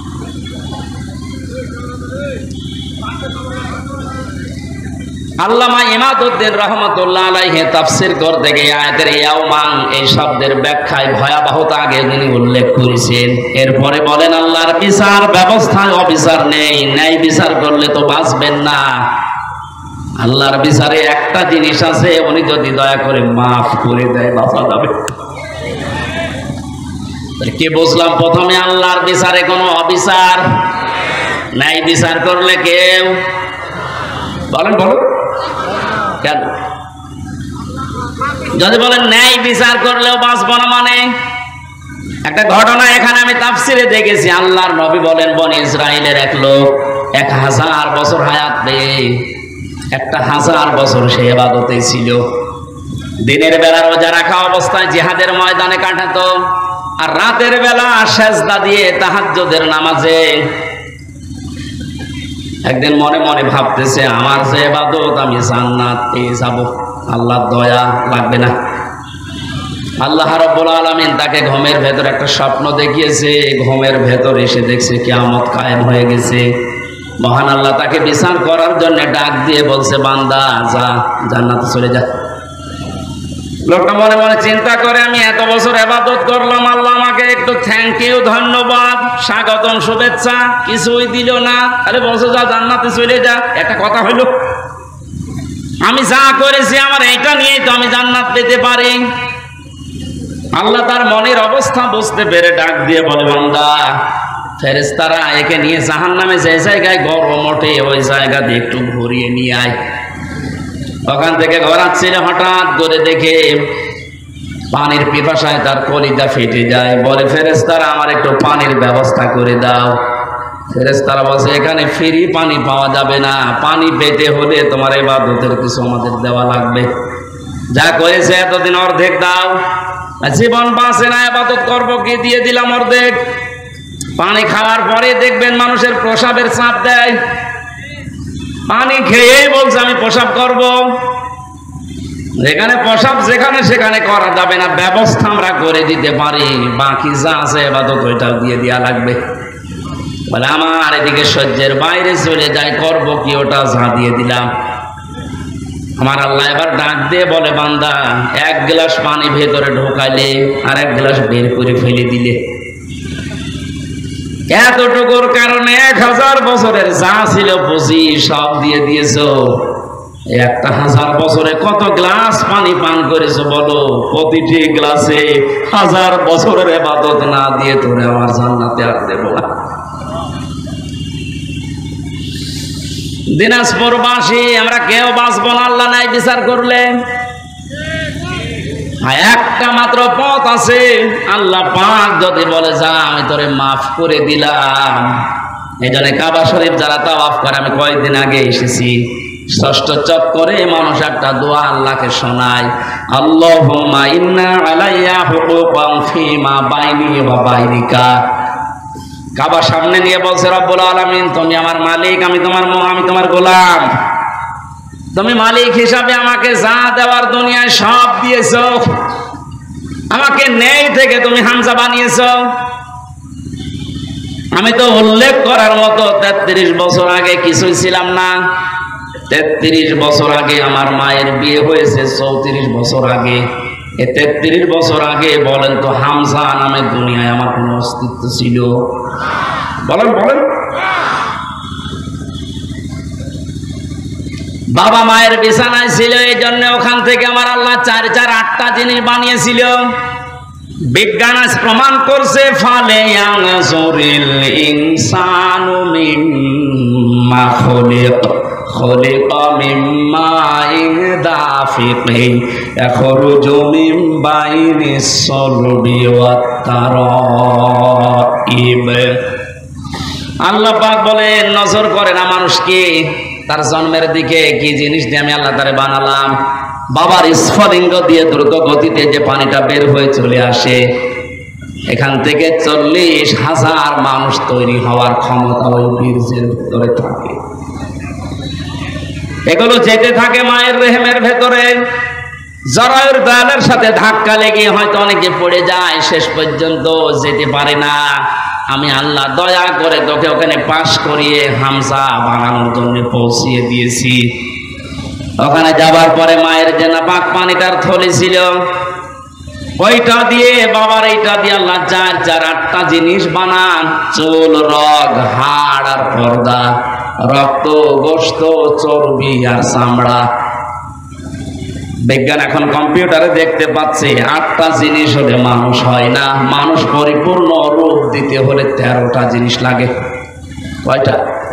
Speaker 1: আল্লামা ইমাদউদ্দিন রহমাতুল্লাহ আলাইহি তাফসীর করতে গিয়ে আয়াতের ইয়াউমান এই শব্দের ব্যাখ্যায় ভয়াবহতা আগে তিনি উল্লেখ করেছেন। এরপরে বলেন আল্লাহর বিচার ব্যবস্থায় অবিচার নেই, ন্যায় বিচার করলে তো বাঁচবেন না। আল্লাহর বিচারে একটা জিনিস আছে, উনি যদি দয়া করে মাফ করে দেয় বাঁচা যাবে। কি বুঝলাম? প্রথমে আল্লাহর বিচারে কোনো অবিচার, ন্যায় বিচার করলে কেউ বলেন বলেন কেন? যদি বলেন ন্যায় বিচার করলেও বাঁচব না, মানে একটা ঘটনা এখানে আমি তাফসিরে দেখেছি। আল্লাহর নবী বলেন বনি ইসরাইলের এক লোক এক হাজার বছর হায়াত পেয়ে একটা হাজার বছর সে ইবাদতে ছিল। দিনের বেলা রোজা রাখা অবস্থায় জিহাদের ময়দানে কাটাতো, আর রাতের বেলা সেজদা দিয়ে তাহাজ্জুদের নামাজে। একদিন মনে মনে ভাবতেছে আমার যে ইবাদত আমি জান্নাত পেয়ে যাব, আল্লাহর দয়া লাগবে না। আল্লাহ রাব্বুল আলামিন তাকে ঘুমের ভেতর একটা স্বপ্ন দেখিয়েছে। ঘুমের ভেতর এসে দেখছে কিয়ামত কায়েম হয়ে গেছে। মহান আল্লাহ তাকে বিচার করার জন্য ডাক দিয়ে বলছে, বান্দা যা, জান্নাতে চলে যা। লোকটা মনে মনে চিন্তা করে আমি এত বছর ইবাদত করলাম, আল্লাহ আমাকে একটু থ্যাংক ইউ, ধন্যবাদ, স্বাগতম, শুভেচ্ছা কিছুই দিল না, আরে বলছে যা জান্নাতে চলে যা। একটা কথা হইল, আমি যা করেছি আমার এইটা নিয়েই তো আমি জান্নাত পেতে পারি। আল্লাহ তার মনের অবস্থা বুঝতে পেরে ডাক দিয়ে বলে, বান্দা ফেরেশতারা একে নিয়ে জাহান্নামে যে জায়গায় গরম ওঠে ওই জায়গা দিয়ে একটু ঘুরিয়ে নিয়ে আয়। ওখান থেকে ঘোরাচ্ছিল, হঠাৎ করে দেখে পানির পিপাসায় তার কলিজা ফেটে যায়। বলে ফেরেশতারা আমার একটু পানির ব্যবস্থা করে দাও। ফেরেশতারা বলছে এখানে ফ্রি পানি পাওয়া যাবে না, পানি পেতে হলে তোমার ইবাদতের কিছু আমাদের দেওয়া লাগবে। যা করেছে এতদিন অর্ধেক দাও। জীবন বাঁচে না, ইবাদত করবো কি, দিয়ে দিলাম অর্ধেক। পানি খাওয়ার পরে দেখবেন মানুষের প্রসাবের চাপ দেয়, পানি খেয়ে বলছে আমি প্রসাব করব। যেখানে প্রসাব যেখানে সেখানে করা যাবে না, ব্যবস্থা আমরা করে দিতে পারি, বাকি যা আছে ইবাদত ওইটাও দিয়ে দেওয়া লাগবে। বলে আমার এদিকে সহ্যের বাইরে চলে যায়, করব কি, ওটা যা দিয়ে দিলাম। আমার আল্লাহ এবার ডাক দিয়ে বলে, বান্দা এক গ্লাস পানি ভেতরে ঢোকাইলে আর এক গ্লাস বের করে ফেলে দিলে, এতটুকুর কারণে এক হাজার বছরের যা ছিল পুঁজি সব দিয়ে দিয়েছো। একটা হাজার বছরে কত গ্লাস পানি পান করেছো বলো? প্রতিটি গ্লাসে হাজার বছরের ইবাদত না দিয়ে তোরে আমার জান্নাতে আর দেব না। দিনাজপুরবাসী আমরা কেউ বাঁচবো না আল্লাহ ন্যায় বিচার করলে। একটা মাত্র পথ আছে, আল্লাহ পাক যদি বলে যা আমি তোরে মাফ করে দিলাম। এই জন্য কাবা শরীফ যারা তাওয়াফ করে, আমি কয়েকদিন আগে এসেছি, ষষ্ঠ চক্করে মানুষ একটা দোয়া আল্লাহকে শোনায়, আল্লাহুম্মা ইন্না আলাইয়া হুকুকান ফীমা বাইনি ওয়া বাইনিকা। কাবা সামনে নিয়ে বলছে রব্বুল আলামিন তুমি আমার মালিক, আমি তোমার আমি তোমার গোলাম, তুমি মালিক হিসাবে আমাকে যা দেওয়ার দুনিয়ায় সব দিয়েছো, আমাকে নেই থেকে তুমি হামজা বানিয়েছো। আমি তো উল্লেখ করার মতো তেত্রিশ বছর আগে কিছুই ছিলাম না। তেত্রিশ বছর আগে আমার মায়ের বিয়ে হয়েছে, চৌত্রিশ বছর আগে। এ তেত্রিশ বছর আগে বলেন তো হামজা নামে দুনিয়ায় আমার কোনো অস্তিত্ব ছিল? বলেন বলেন। বাবা মায়ের বিছানায় ছিল, এই জন্য ওখান থেকে আমার আল্লাহ চার চার আটটা জিনিস বানিয়েছিল। বিজ্ঞান আজ প্রমাণ করছে, ফালে ইয়ানজুরিল ইনসানু মিম্মা খুলিক খুলিকা মিম্মা দাফিকিন ইয়াখরুজু মিন বাইনিস সালবি ওয়াত তারাইব। আল্লাহ পাক বলেন নজর করে না মানুষকে, তার জন্মের দিকে কি জিনিস দিয়ে আমি আল্লাহ তারে বানালাম। বাবার স্ফলিঙ্গ দিয়ে দ্রুত গতিতে যে পানিটা বের হয়ে চলে আসে, এখান থেকে চল্লিশ হাজার মানুষ তৈরি হওয়ার ক্ষমতা ওই বীর্যের ভেতরে থাকে। এগুলো যেতে থাকে মায়ের রেহেমের ভেতরে, জরায়ুর দেয়ালের সাথে ধাক্কা লেগে হয়তো অনেকে পড়ে যায়, শেষ পর্যন্ত যেতে পারে না। আমি আল্লাহ দয়া করে তোকে ওখানে পাশ করিয়ে হামজা বানানোর জন্য পৌঁছিয়ে দিয়েছি। ওখানে যাবার পরে মায়ের যে নাপাক পানিটার থলি ছিল, ওইটা দিয়ে বাবার এইটা দিয়ে আল্লাহ চার চার আটটা জিনিস বানান, চুল, রগ, হাড় আর পর্দা, রক্ত, গোশত, চর্বি আর চামড়া। বিজ্ঞান এখন কম্পিউটারে দেখতে পাচ্ছে আটটা জিনিস হলে মানুষ হয় না, মানুষ পরিপূর্ণ রূপ দিতে হলে তেরোটা জিনিস লাগে। কয়টা?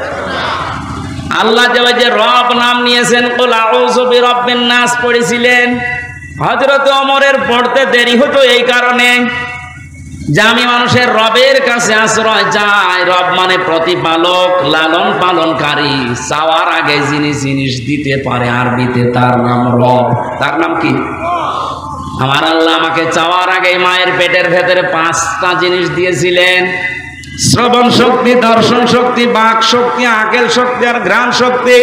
Speaker 1: আল্লাহ যে রব নাম নিয়েছেন, কুল আউযু বিরাব্বিন নাস পড়েছিলেন, হযরত ওমরের পড়তে দেরি হতো এই কারণে যে আমি মানুষের রবের কাছে আশ্রয় চাই। রব মানে প্রতিপালক, লালন পালনকারী, চাওয়ার আগে যিনি জিনিস দিতে পারে, আরবিতে তার নাম রব। তার নাম কি? আমার আল্লাহ আমাকে চাওয়ার আগে মায়ের পেটের ভেতরে পাঁচটা জিনিস দিয়েছিলেন: শ্রবণ শক্তি, দর্শন শক্তি, বাক শক্তি, আকেল শক্তি আর ঘ্রাণ শক্তি।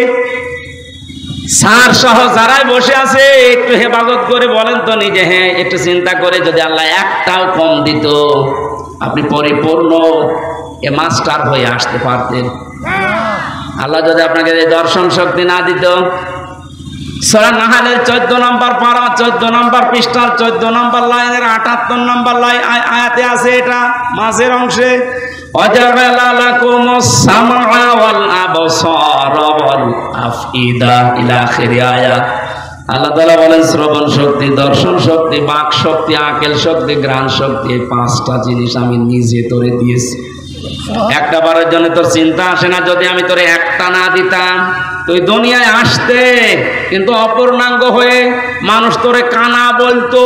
Speaker 1: সার সহ যারাই বসে আছে একটু হেফাজত করে বলেন তো নিজে, হ্যাঁ একটু চিন্তা করে যদি আল্লাহ একটাও কম দিত, আপনি পরিপূর্ণ এ মাস্টার হয়ে আসতে পারতেন। আল্লাহ যদি আপনাকে দর্শন শক্তি না দিত, সূরা নাহলের চোদ্দ নম্বর পারা, চোদ্দ নম্বর পৃষ্ঠার চোদ্দ নম্বর লাইনের আটাত্তর নম্বর লাইন আয়াতে আছে, এটা মাঝের অংশে, ওয়াজাআলা লাকুমুস সামআ ওয়াল আবসারা ওয়াল আফইদা ইলা আখির আয়াত। আল্লাহ তাআলা বলেন শ্রবণ শক্তি, দর্শন শক্তি, বাক শক্তি, আকেল শক্তি, ঘ্রাণ শক্তি, এই পাঁচটা জিনিস আমি নিজে তোরে দিয়েছি। একটা বারের জন্য তোর চিন্তা আসে না যদি আমি তোরে একটা না দিতাম, তুই দুনিয়ায় আসতে কিন্তু অপূর্ণাঙ্গ হয়ে, মানুষ তোরে কানা বলতো।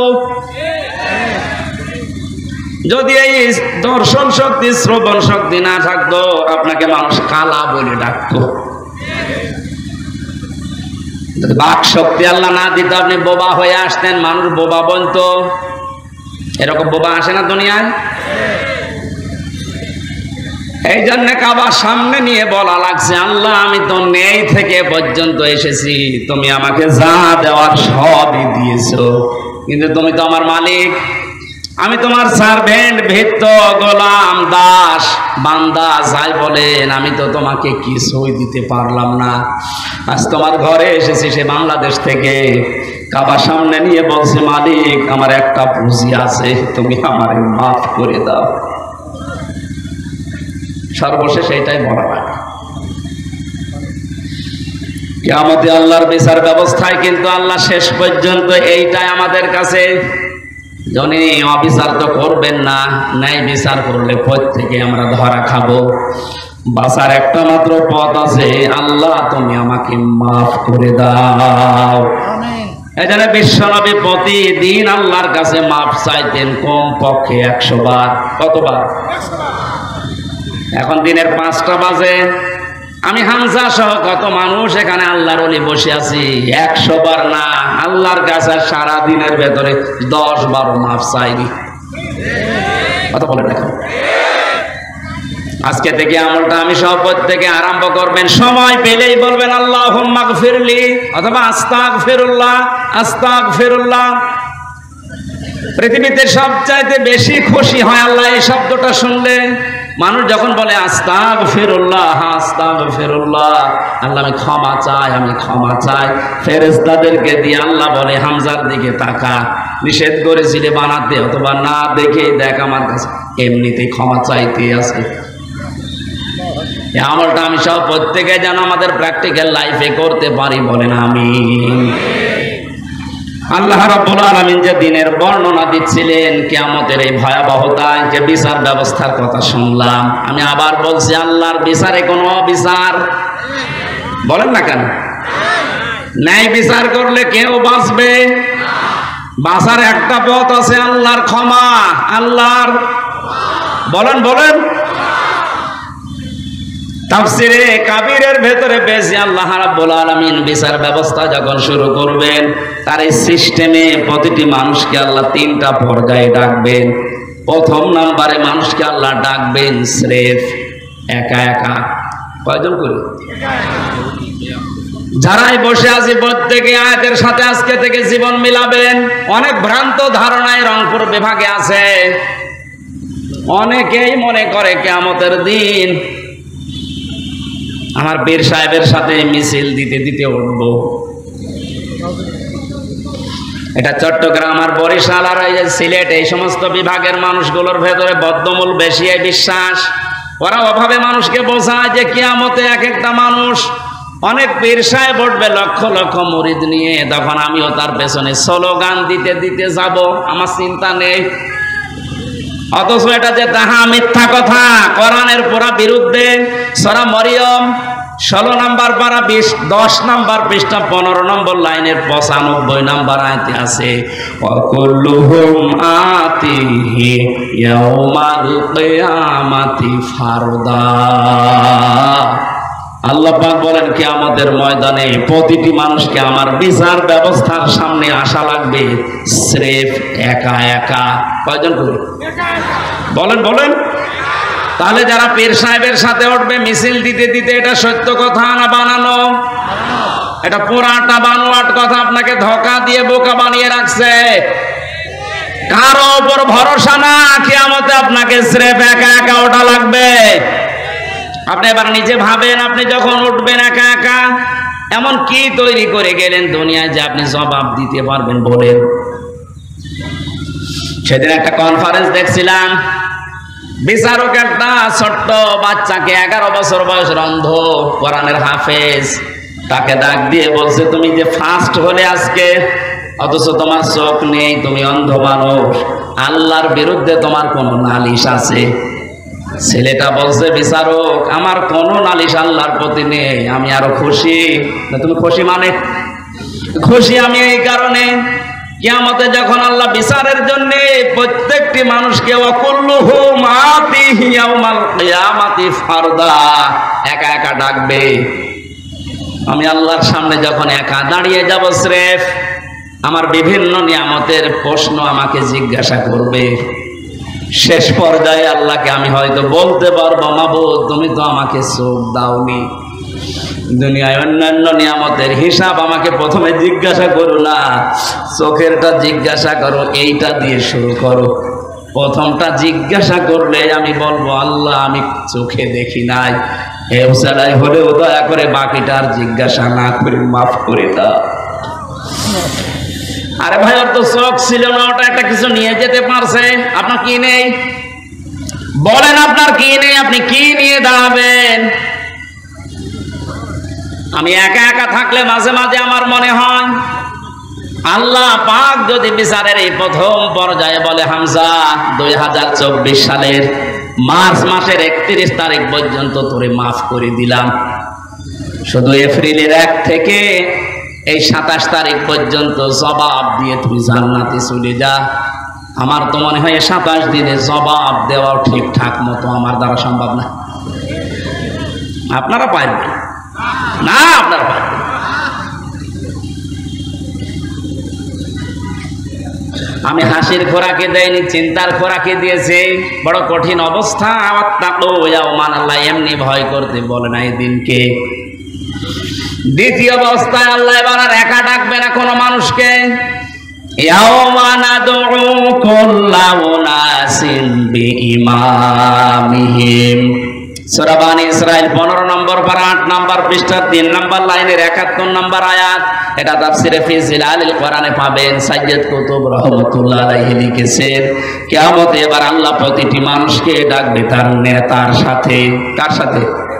Speaker 1: যদি এই দর্শন শক্তি, শ্রবণ শক্তি না থাকতো, আপনাকে মানুষ কালা বলে ডাকতো। বাক শক্তি আল্লাহ না দিত, আপনি বোবা হয়ে আসতেন, মানুষ বোবা বলতো। এরকম বোবা আসে না দুনিয়ায়? এই জন্য কাবার সামনে নিয়ে বলা লাগছে, আল্লাহ আমি তো নেই থেকে পর্যন্ত এসেছি, তুমি আমাকে যা দেওয়ার সবই দিয়েছো, কিন্তু তুমি তো আমার মালিক, আমি তোমার সার্ভেন্ট, ভৃত্য, গোলাম, দাস, বান্দা যাই বলেন, আমি তো তোমাকে কিছুই দিতে পারলাম না। আজ তোমার ঘরে এসেছি সে বাংলাদেশ থেকে, কাবার সামনে নিয়ে বলছে, মালিক আমার একটা পুঁজি আছে, তুমি আমারে মাফ করে দাও। সর্বশেষ এইটাই বলা লাগে। কিয়ামতে আল্লাহর বিচার ব্যবস্থায় কিন্তু আল্লাহ শেষ পর্যন্ত এইটাই আমাদের কাছে, যিনি অবিচার তো করবেন না, ন্যায় বিচার করলে প্রত্যেকে আমরা ধরা খাবো। বাঁচার একটা মাত্র পথ আছে, আল্লাহ তুমি আমাকে মাফ করে দাও। এই জন্য বিশ্বনবী প্রতিদিন আল্লাহর কাছে মাফ চাইতেন কম পক্ষে একশো বার। কতবার? এখন দিনের পাঁচটা বাজে, আমি হামজা সহ কত মানুষ এখানে আল্লাহর ওলি বসে আছি, একশো বার না, আল্লাহর কাছে সারা দিনের ভেতরে দশ বারো মাফ চাইনি। কথা বলে দেখো, আজকে থেকে আমলটা আমি সব প্রত্যেকে আরম্ভ করবেন, সময় পেলেই বলবেন আল্লাহুম্মা গফিরলি অথবা আস্তাগফিরুল্লাহ, আস্তাগফিরুল্লাহ। পৃথিবীতে সবচাইতে বেশি খুশি হয় আল্লাহ এই শব্দটা শুনলে। মানুষ যখন বলে আস্তাগফিরুল্লাহ, আস্তাগফিরুল্লাহ, আল্লাহ আমি ক্ষমা চাই, আমি ক্ষমা চাই, ফেরেশতাদেরকে দিয়ে আল্লাহ বলে হামজার দিকে তাকা, নিষেধ করেছিলে বানাতে, অথবা না দেখে দেখ আমার কাছে এমনিতেই ক্ষমা চাইতে আছে। এই আমলটা আমি সব প্রত্যেকে যেন আমাদের প্র্যাকটিক্যাল লাইফে করতে পারি, বলেন আমিন। আল্লাহ রাব্বুল আলামিন যে দিনের বর্ণনা দিচ্ছিলেন, কিয়ামতের এই ভয়াবহতায় যে বিচার ব্যবস্থার কথা শুনলাম, আমি আবার বলছি, আল্লাহর বিচারে কোনো অবিচার বলেন না কেন? ন্যায় বিচার করলে কেউ বাঁচবে? বাঁচার একটা পথ আছে, আল্লাহর ক্ষমা, আল্লাহর বলেন বলেন তাফসিরে কাবীরের ভেতরে পেয়েছি, আল্লাহ রাব্বুল আলামিন বিচার ব্যবস্থা যখন শুরু করবেন, তার এই সিস্টেমে প্রতিটি মানুষকে আল্লাহ তিনটা পর্যায়ে ডাকবেন। প্রথম নাম্বারে মানুষকে আল্লাহ ডাকবেন স্রেফ একা একা। কয়জন করে? যারাই বসে আছি প্রত্যেকে আয়াতের সাথে আজকে থেকে জীবন মিলাবেন। অনেক ভ্রান্ত ধারণায় রংপুর বিভাগে আছে। অনেকেই মনে করে কিয়ামতের দিন আমার বীর সাহেবের সাথে মিছিল দিতে দিতে উঠব। এটা চট্টগ্রাম আর বরিশাল আর এই যে সিলেট, এই সমস্ত বিভাগের মানুষগুলোর ভেতরে বদ্ধমূল বেশি এই বিশ্বাস। ওরা অভাবে মানুষকে বোঝায় যে কিয়ামতে এক একটা মানুষ অনেক পীর সাহেব উঠবে লক্ষ লক্ষ মুরিদ নিয়ে, তখন আমিও তার পেছনে স্লোগান দিতে দিতে যাব, আমার চিন্তা নেই। অথচ এটা যে তাহা মিথ্যা কথা, কোরআনের পুরা বিরুদ্ধে। সূরা মরিয়ম ষোলো নাম্বার পারা বিশ দশ নাম্বার পৃষ্ঠা পনেরো নম্বর লাইনের পঁচানব্বই নাম্বার আয়াতে আছে, ওয়াকুল্লুহুম আতিহি ইয়াউমাল কিয়ামাতি ফারদা। আল্লাহ পাক বলেন কিয়ামতের ময়দানে প্রতিটি মানুষকে আমার বিচার ব্যবস্থার সামনে আসা লাগবে স্রেফ একা একা। কয়জন করে? বলেন বলেন। তাহলে যারা পীর সাহেবের সাথে উঠবে মিছিল দিতে দিতে, এটা সত্য কথা না বানানো? এটা পুরাটা বানোয়াট কথা, আপনাকে ধোঁকা দিয়ে বোকা বানিয়ে রাখছে। কারো উপর ভরসা না, কিয়ামতে আপনাকে স্রেফ একা একা ওঠা লাগবে। আপনি এবার নিজে ভাবেন, আপনি যখন উঠবেন একা একা, এমন কি তৈরি করে গেলেন দুনিয়ায় যে আপনি জবাব দিতে পারবেন? বলেন। সেদিন একটা কনফারেন্স দেখছিলাম, বিচারক একটা ছোট্ট বাচ্চাকে, এগারো বছর বয়সের অন্ধ কোরআনের হাফেজ, তাকে ডাক দিয়ে বলছে, তুমি যে ফার্স্ট হলে আজকে, অথচ তোমার চোখ নেই, তুমি অন্ধ মানুষ, আল্লাহর বিরুদ্ধে তোমার কোন নালিশ আছে? ছেলেটা বলছে, বিচারক আমার কোন নালিশ আল্লাহর প্রতি নেই, আমি আরো খুশি। তুমি খুশি মানে? খুশি আমি এই কারণে, কিয়ামতে যখন আল্লাহ বিচারের জন্য প্রত্যেকটি মানুষকে ওয়াকুল্লুহুম আতিহি ইয়াউমাল কিয়ামাতি ফারদা একা একা ডাকবে, আমি আল্লাহর সামনে যখন একা দাঁড়িয়ে যাব স্রেফ, আমার বিভিন্ন নিয়ামতের প্রশ্ন আমাকে জিজ্ঞাসা করবে। শেষ পর্যায়ে আল্লাহকে আমি হয়তো বলতে পারবো, মাবুদ তুমি তো আমাকে চোখ দাওনি, দুনিয়ায় অন্যান্য নিয়ামতের হিসাব আমাকে প্রথমে জিজ্ঞাসা করো না, চোখেরটা জিজ্ঞাসা করো, এইটা দিয়ে শুরু করো। প্রথমটা জিজ্ঞাসা করলে আমি বলবো, আল্লাহ আমি চোখে দেখি নাই, এ উসালাই হলেও দয়া করে বাকিটার জিজ্ঞাসা না করে মাফ করে দাও। আরে ভাই, ওর তো চোখ ছিল না, ওটা একটা কিছু নিয়ে যেতে পারছে, আপনার কি নেই? বলেন আপনার কি নেই? আপনি কি নিয়ে দাঁড়াবেন? আমি একা একা থাকলে মাঝে মাঝে আমার মনে হয়, আল্লাহ পাক যদি বিচারের এই প্রথম পর্যায়ে বলে, হামজা দুই হাজার চব্বিশ সালের মার্চ মাসের একত্রিশ তারিখ পর্যন্ত তোরে মাফ করে দিলাম, শুধু এপ্রিলের এক থেকে এই সাতাশ তারিখ পর্যন্ত জবাব দিয়ে তুই জান্নাতে চলে যা, আমার তো মনে হয় সাতাশ দিনে জবাব দেওয়াও ঠিকঠাক মতো আমার দ্বারা সম্ভব না। আপনারা পারবেন না? আপনারা পারবেন। আমি হাসির খোরাকে দেয়নি, চিন্তার খোরাকে দিয়েছে। বড় কঠিন অবস্থা। আল্লাহ এমনি ভয় করতে বলে না এই দিনকে। দ্বিতীয় অবস্থায় আল্লাহ এবার আর একা ডাকবে না কোনো মানুষকে। ইয়াউমা নাদউ কুল্লা উনাসিন বিইমামিহিম, সূরা বানী ইসরাঈল পনেরো নম্বর পারা আট নম্বর পৃষ্ঠা তিন নম্বর লাইনের একাত্তর নম্বর আয়াত। এটা তাফসীরে ফি জিলালিল কোরআনে পাবেন। সাইয়্যিদ কুতুব রাহমাতুল্লাহ আলাইহি লিখেছেন, কিয়ামতে এবার আল্লাহ প্রতিটি মানুষকে ডাকবে তার নেতার সাথে। কার সাথে?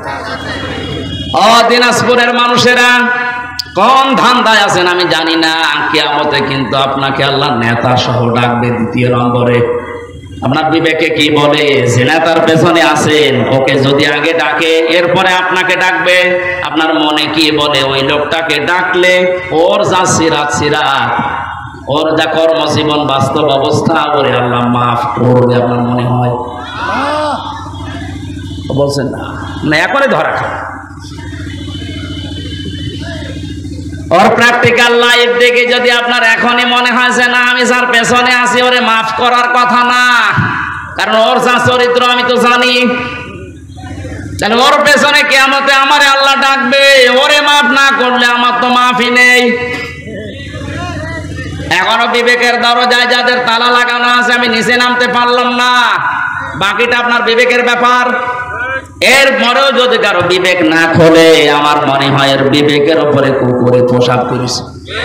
Speaker 1: ও দিনাজপুরের মানুষেরা, কোন ধান্দায় আছেন আমি জানি না, কিয়ামতে কিন্তু আপনাকে আল্লাহ নেতা সহ ডাকবে দ্বিতীয় নম্বরে। আপনার বিবেকে কি বলে? যে নেতার পেছনে আছেন ওকে যদি আগে ডাকে, এরপরে আপনাকে ডাকবে, আপনার মনে কি বলে? ওই লোকটাকে ডাকলে ওর যা সিরাত সিরাত, ওর যা কর্মজীবন বাস্তব অবস্থা, ওরে আল্লাহ মাফ করবে আপনার মনে হয়? বলছেন না, না এখনই ধরা খায়। ওর প্র্যাকটিক্যাল লাইফ দেখে যদি আপনার এখনই মনে হয় যে না আমি যার পেছনে আছি ওরে মাফ করার কথা না, কারণ ওর যা চরিত্র আমি তো জানি। তাহলে ওর পেছনে কিয়ামতে আমারে আল্লাহ ডাকবে, ওরে মাফ না করলে আমার তো মাফই নেই। এখনো বিবেকের দরজায় যাদের তালা লাগানো আছে, আমি নিচে নামতে পারলাম না, বাকিটা আপনার বিবেকের ব্যাপার। এর পরেও যদি কারো বিবেক না খোলে, আমার মনে হয় এর বিবেকের উপরে কুকুরে পোশাক করেছে।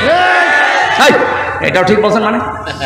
Speaker 1: এটাও ঠিক বলছেন মানে?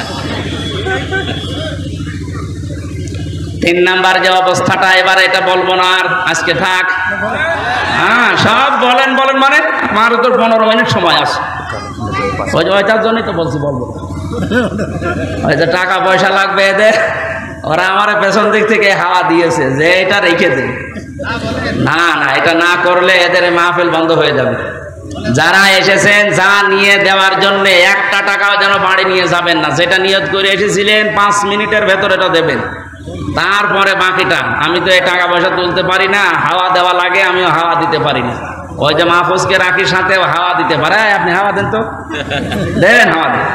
Speaker 1: তিন নাম্বার যে অবস্থাটা, এবার এটা বলবো না আর, আজকে থাক। হ্যাঁ সব বলেন বলেন মানে আমার তো পনেরো মিনিট সময় আছে, ওই যে ওইটার জন্যই তো বলছি বলবো। ওই যে টাকা পয়সা লাগবে এদের, ওরা আমার পেছন দিক থেকে হাওয়া দিয়েছে যে এটা রেখে দে। না না, এটা না করলে এদের মাহফিল বন্ধ হয়ে যাবে। যারা এসেছেন যা নিয়ে দেওয়ার জন্য একটা টাকাও যেন বাড়ি নিয়ে যাবেন না। যেটা নিয়ত করে এসেছিলেন পাঁচ মিনিটের ভেতর এটা দেবেন, তারপরে বাকিটা। আমি তো এই টাকা পয়সা তুলতে পারি না, হাওয়া দেওয়া লাগে, আমিও হাওয়া দিতে পারি না। ওই যে মাহফুজকে রাখি সাথে হাওয়া দিতে পারে, আপনি হাওয়া দেন তো, দেন হাওয়া দেন।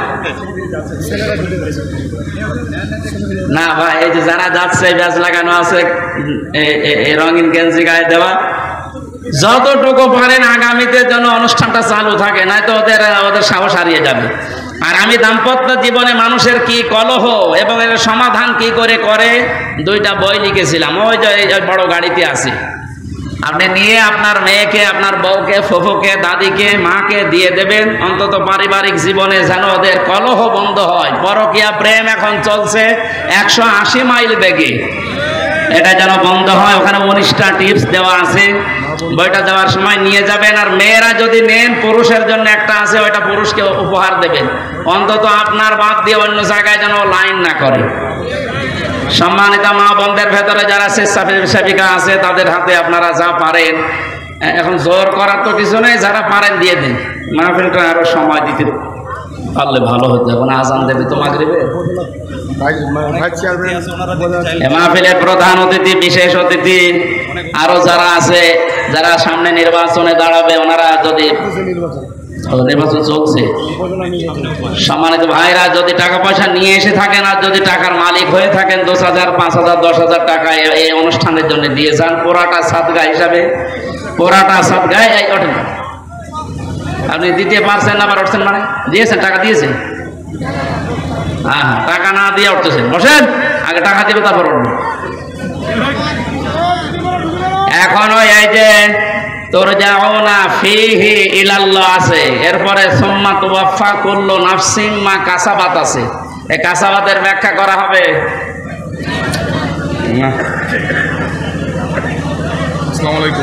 Speaker 1: না ভাই, এই যে যারা যাচ্ছে ব্যাজ লাগানো আছে, রঙিন গেঞ্জি গায়ে দেওয়া, যতটুকু পারেন আগামীতে যেন অনুষ্ঠানটা চালু থাকে, নয়তো ওদের ওদের সাহস হারিয়ে যাবে। আর আমি দাম্পত্য জীবনে মানুষের কি কলহ এবং এর সমাধান কি করে করে দুইটা বই লিখেছিলাম, ওই যে বড় গাড়িতে আছে। আপনি নিয়ে আপনার মেয়েকে, আপনার বউকে, ফুফুকে, দাদিকে, মাকে দিয়ে দেবেন, অন্তত পারিবারিক জীবনে যেন ওদের কলহ বন্ধ হয়। পরকীয়া প্রেম এখন চলছে একশো আশি মাইল বেগে, এটা যেন বন্ধ হয়। ওখানে উনিশটা টিপস দেওয়া আছে, বইটা দেওয়ার সময় নিয়ে যাবেন। আর মেয়েরা যদি নেন, পুরুষের জন্য একটা আছে, ওইটা পুরুষকে উপহার দেবেন। অন্তত আপনার বাদ দিয়ে অন্য জায়গায় যেন লাইন না করে। সম্মানিত মা বোনদের ভেতরে যারা স্বেচ্ছাসেবিকা আছে, তাদের হাতে আপনারা যা পারেন, এখন জোর করার তো কিছু নেই, যারা পারেন দিয়ে দিন। মাহফিলটা আরো সময় দিতে পারলে ভালো হতো। এখন আজান দেবে তো মাগরিবে। মাহফিলের প্রধান অতিথি, বিশেষ অতিথি আরো যারা আছে, যারা সামনে নির্বাচনে দাঁড়াবে, ওনারা যদি নির্বাচন চলছে, সম্মানিত ভাইরা যদি টাকা পয়সা নিয়ে এসে থাকেন আর যদি টাকার মালিক হয়ে থাকেন, দশ হাজার পাঁচ হাজার দশ হাজার টাকা এই অনুষ্ঠানের জন্য দিয়ে যান, পোড়াটা সাদগা হিসাবে। পোড়াটা সাদগায় এই ওঠেন, আপনি দিতে পারছেন না, আবার উঠছেন মানে দিয়েছেন, টাকা দিয়েছেন। হ্যাঁ হ্যাঁ, টাকা না দিয়ে উঠতেছেন, বসেন, আগে টাকা দিবে তারপর উঠবেন। এখনো এই যে তুরজাউনা ফিহি ইলাল্লাহ আছে, এরপরে সুম্মা তুওয়াফা কুল্লু নাফসিন মা কাসাবাত আছে। এই কাসাবাতের ব্যাখ্যা করা হবে।
Speaker 2: আসসালামু আলাইকুম।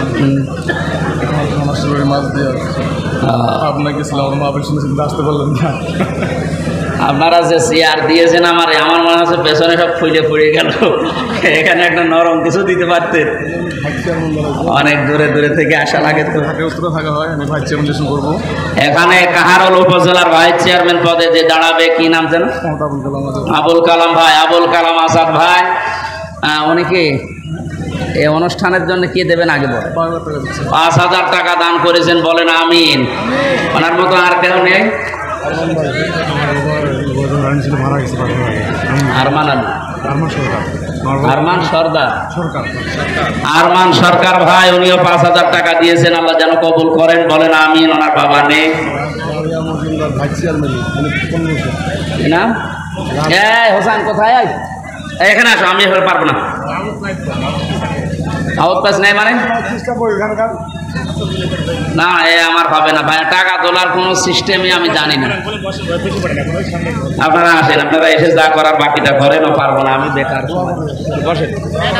Speaker 2: আপনাকে আসতে বললেন না,
Speaker 1: আপনারা যে চেয়ার দিয়েছেন আমার আমার মনে হচ্ছে পেছনে সব ফুলে পড়ে গেল। এখানে একটা নরম কিছু দিতে পারতেন, অনেক দূরে দূরে থেকে আসা লাগে তো।
Speaker 2: থাকা হয়, আমি ভাইস চেয়ারম্যান করবো।
Speaker 1: এখানে কাহারোল উপজেলার ভাইস চেয়ারম্যান পদে যে দাঁড়াবে, কি নাম যেন? আবুল কালাম ভাই, আবুল কালাম আসাদ ভাই। উনি কি এই অনুষ্ঠানের জন্য কি দেবেন আগে বলেন? পাঁচ হাজার টাকা দান করেছেন, বলেন আমিন। ওনার মতো আর কেউ নেই? আরমান আলী, আরমান সর্দার, আরমান সরকার ভাই, উনিও পাঁচ হাজার টাকা দিয়েছেন, আল্লাহ যেন কবুল করেন, বলেন আমিন। ওনার বাবা নেই না? হোসেন কোথায়? এখানে আসো, আমি এখানে পারবো না। আউট পাস নেই মানে না, এ আমার হবে না ভাই, টাকা তোলার কোনো সিস্টেমই আমি জানি না। আপনারা আসেন, আপনারা এসে যা করার বাকিটা করেন, ও পারবো না, আমি বেকার। বসেন।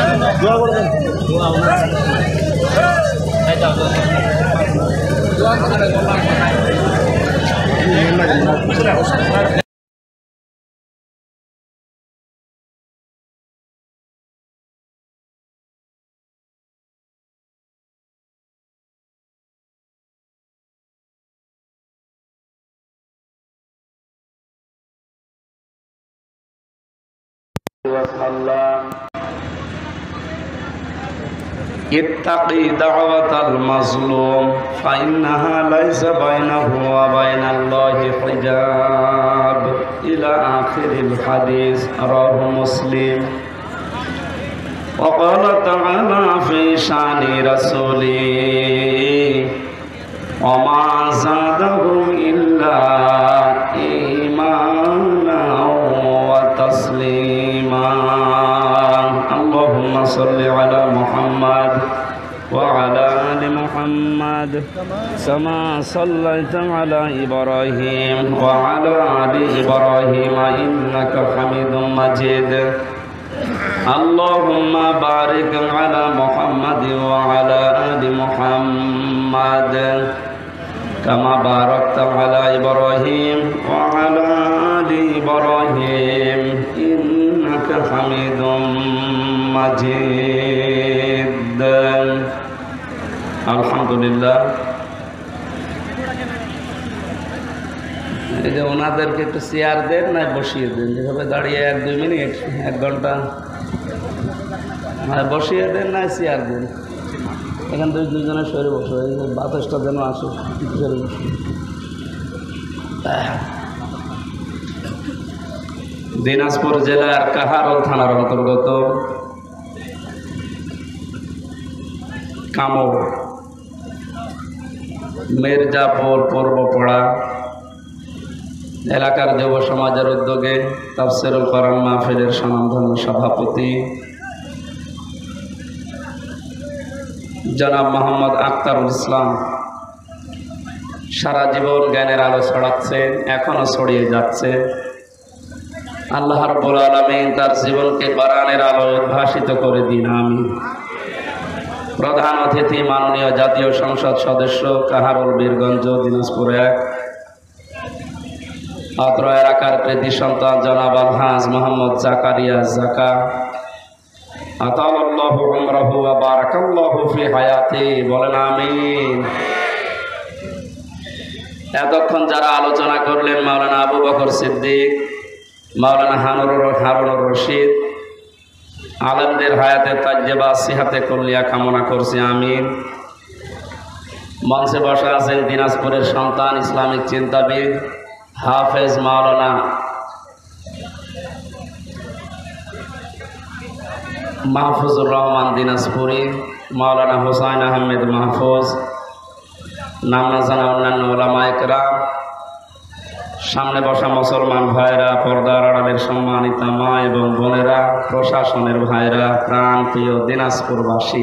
Speaker 1: ইত্তাকি দাওয়াতাল মাজলুম ফাইন্নাহা লাইসা বাইনাহু ওয়া বাইনাল্লাহি হিজাব ইলা আখিরিল হাদিস রাহু মুসলিম। وقال تعالى في شان رسوله وما زادهم إلا إيمانا وتسليما اللهم صل على محمد وعلى آل محمد كما صليت على إبراهيم وعلى آل إبراهيم إنك حميد مجيد اللهم بارك على محمد وعلى آل محمد كما باركت على إبراهيم وعلى آل إبراهيم إنك حميد مجيد الحمد لله এই যে ওনাদেরকে একটু চেয়ার দেন না বসিয়ে দেন, যেভাবে দাঁড়িয়ে এক দুই মিনিট এক ঘন্টা হ্যাঁ বসিয়ে দেন না চেয়ার দেন, এখান থেকে দুজনে সরে বসো, এই যে বাতাসটা যেন আসে সরে বসো। দিনাজপুর জেলার কাহারোল থানার অন্তর্গত কামর মির্জাপুর পূর্বপাড়া এলাকার যুব সমাজের উদ্যোগে তাফসিরুল কোরআন মাহফিলের স্বনামধন্য সভাপতি জনাব মোহাম্মদ আখতারুল ইসলাম সারা জীবন জ্ঞানের আলো ছড়াচ্ছেন, এখনো ছড়িয়ে যাচ্ছে। আল্লাহ রাব্বুল আলামিন তার জীবনকে কোরআনের আলো উদ্ভাসিত করে দিন, আমিন। প্রধান অতিথি মাননীয় জাতীয় সংসদ সদস্য কাহারোল বীরগঞ্জ দিনাজপুর এক অত্র এলাকার কৃতি সন্তান জনাব আলহাজ মোহাম্মদ জাকারিয়া জাকা আতালাল্লাহু উমরাহু ওয়া বারাকাল্লাহু ফি হায়াতি, বলেন আমিন। এতক্ষণ যারা আলোচনা করলেন মাওলানা আবু বকর সিদ্দিক, মাওলানা হানুর হারুনুর রশিদ, আলেমদের হায়াতে তাজ্জেবা সিহাতে কল্লিয়া কামনা করছি, আমিন। মঞ্চে বসা আছেন দিনাজপুরের সন্তান ইসলামিক চিন্তাবিদ হাফেজ মাওলানা মাহফুজুর রহমান দিনাজপুরি, মাওলানা হুসাইন আহমেদ মাহফুজ, নাম না জানা অন্যান্য ওলামা ইকরাম, সামনে বসা মুসলমান ভাইরা, পর্দার আড়ালের সম্মানিত মা এবং বোনেরা, প্রশাসনের ভাইরা, প্রাণ প্রিয় দিনাজপুরবাসী,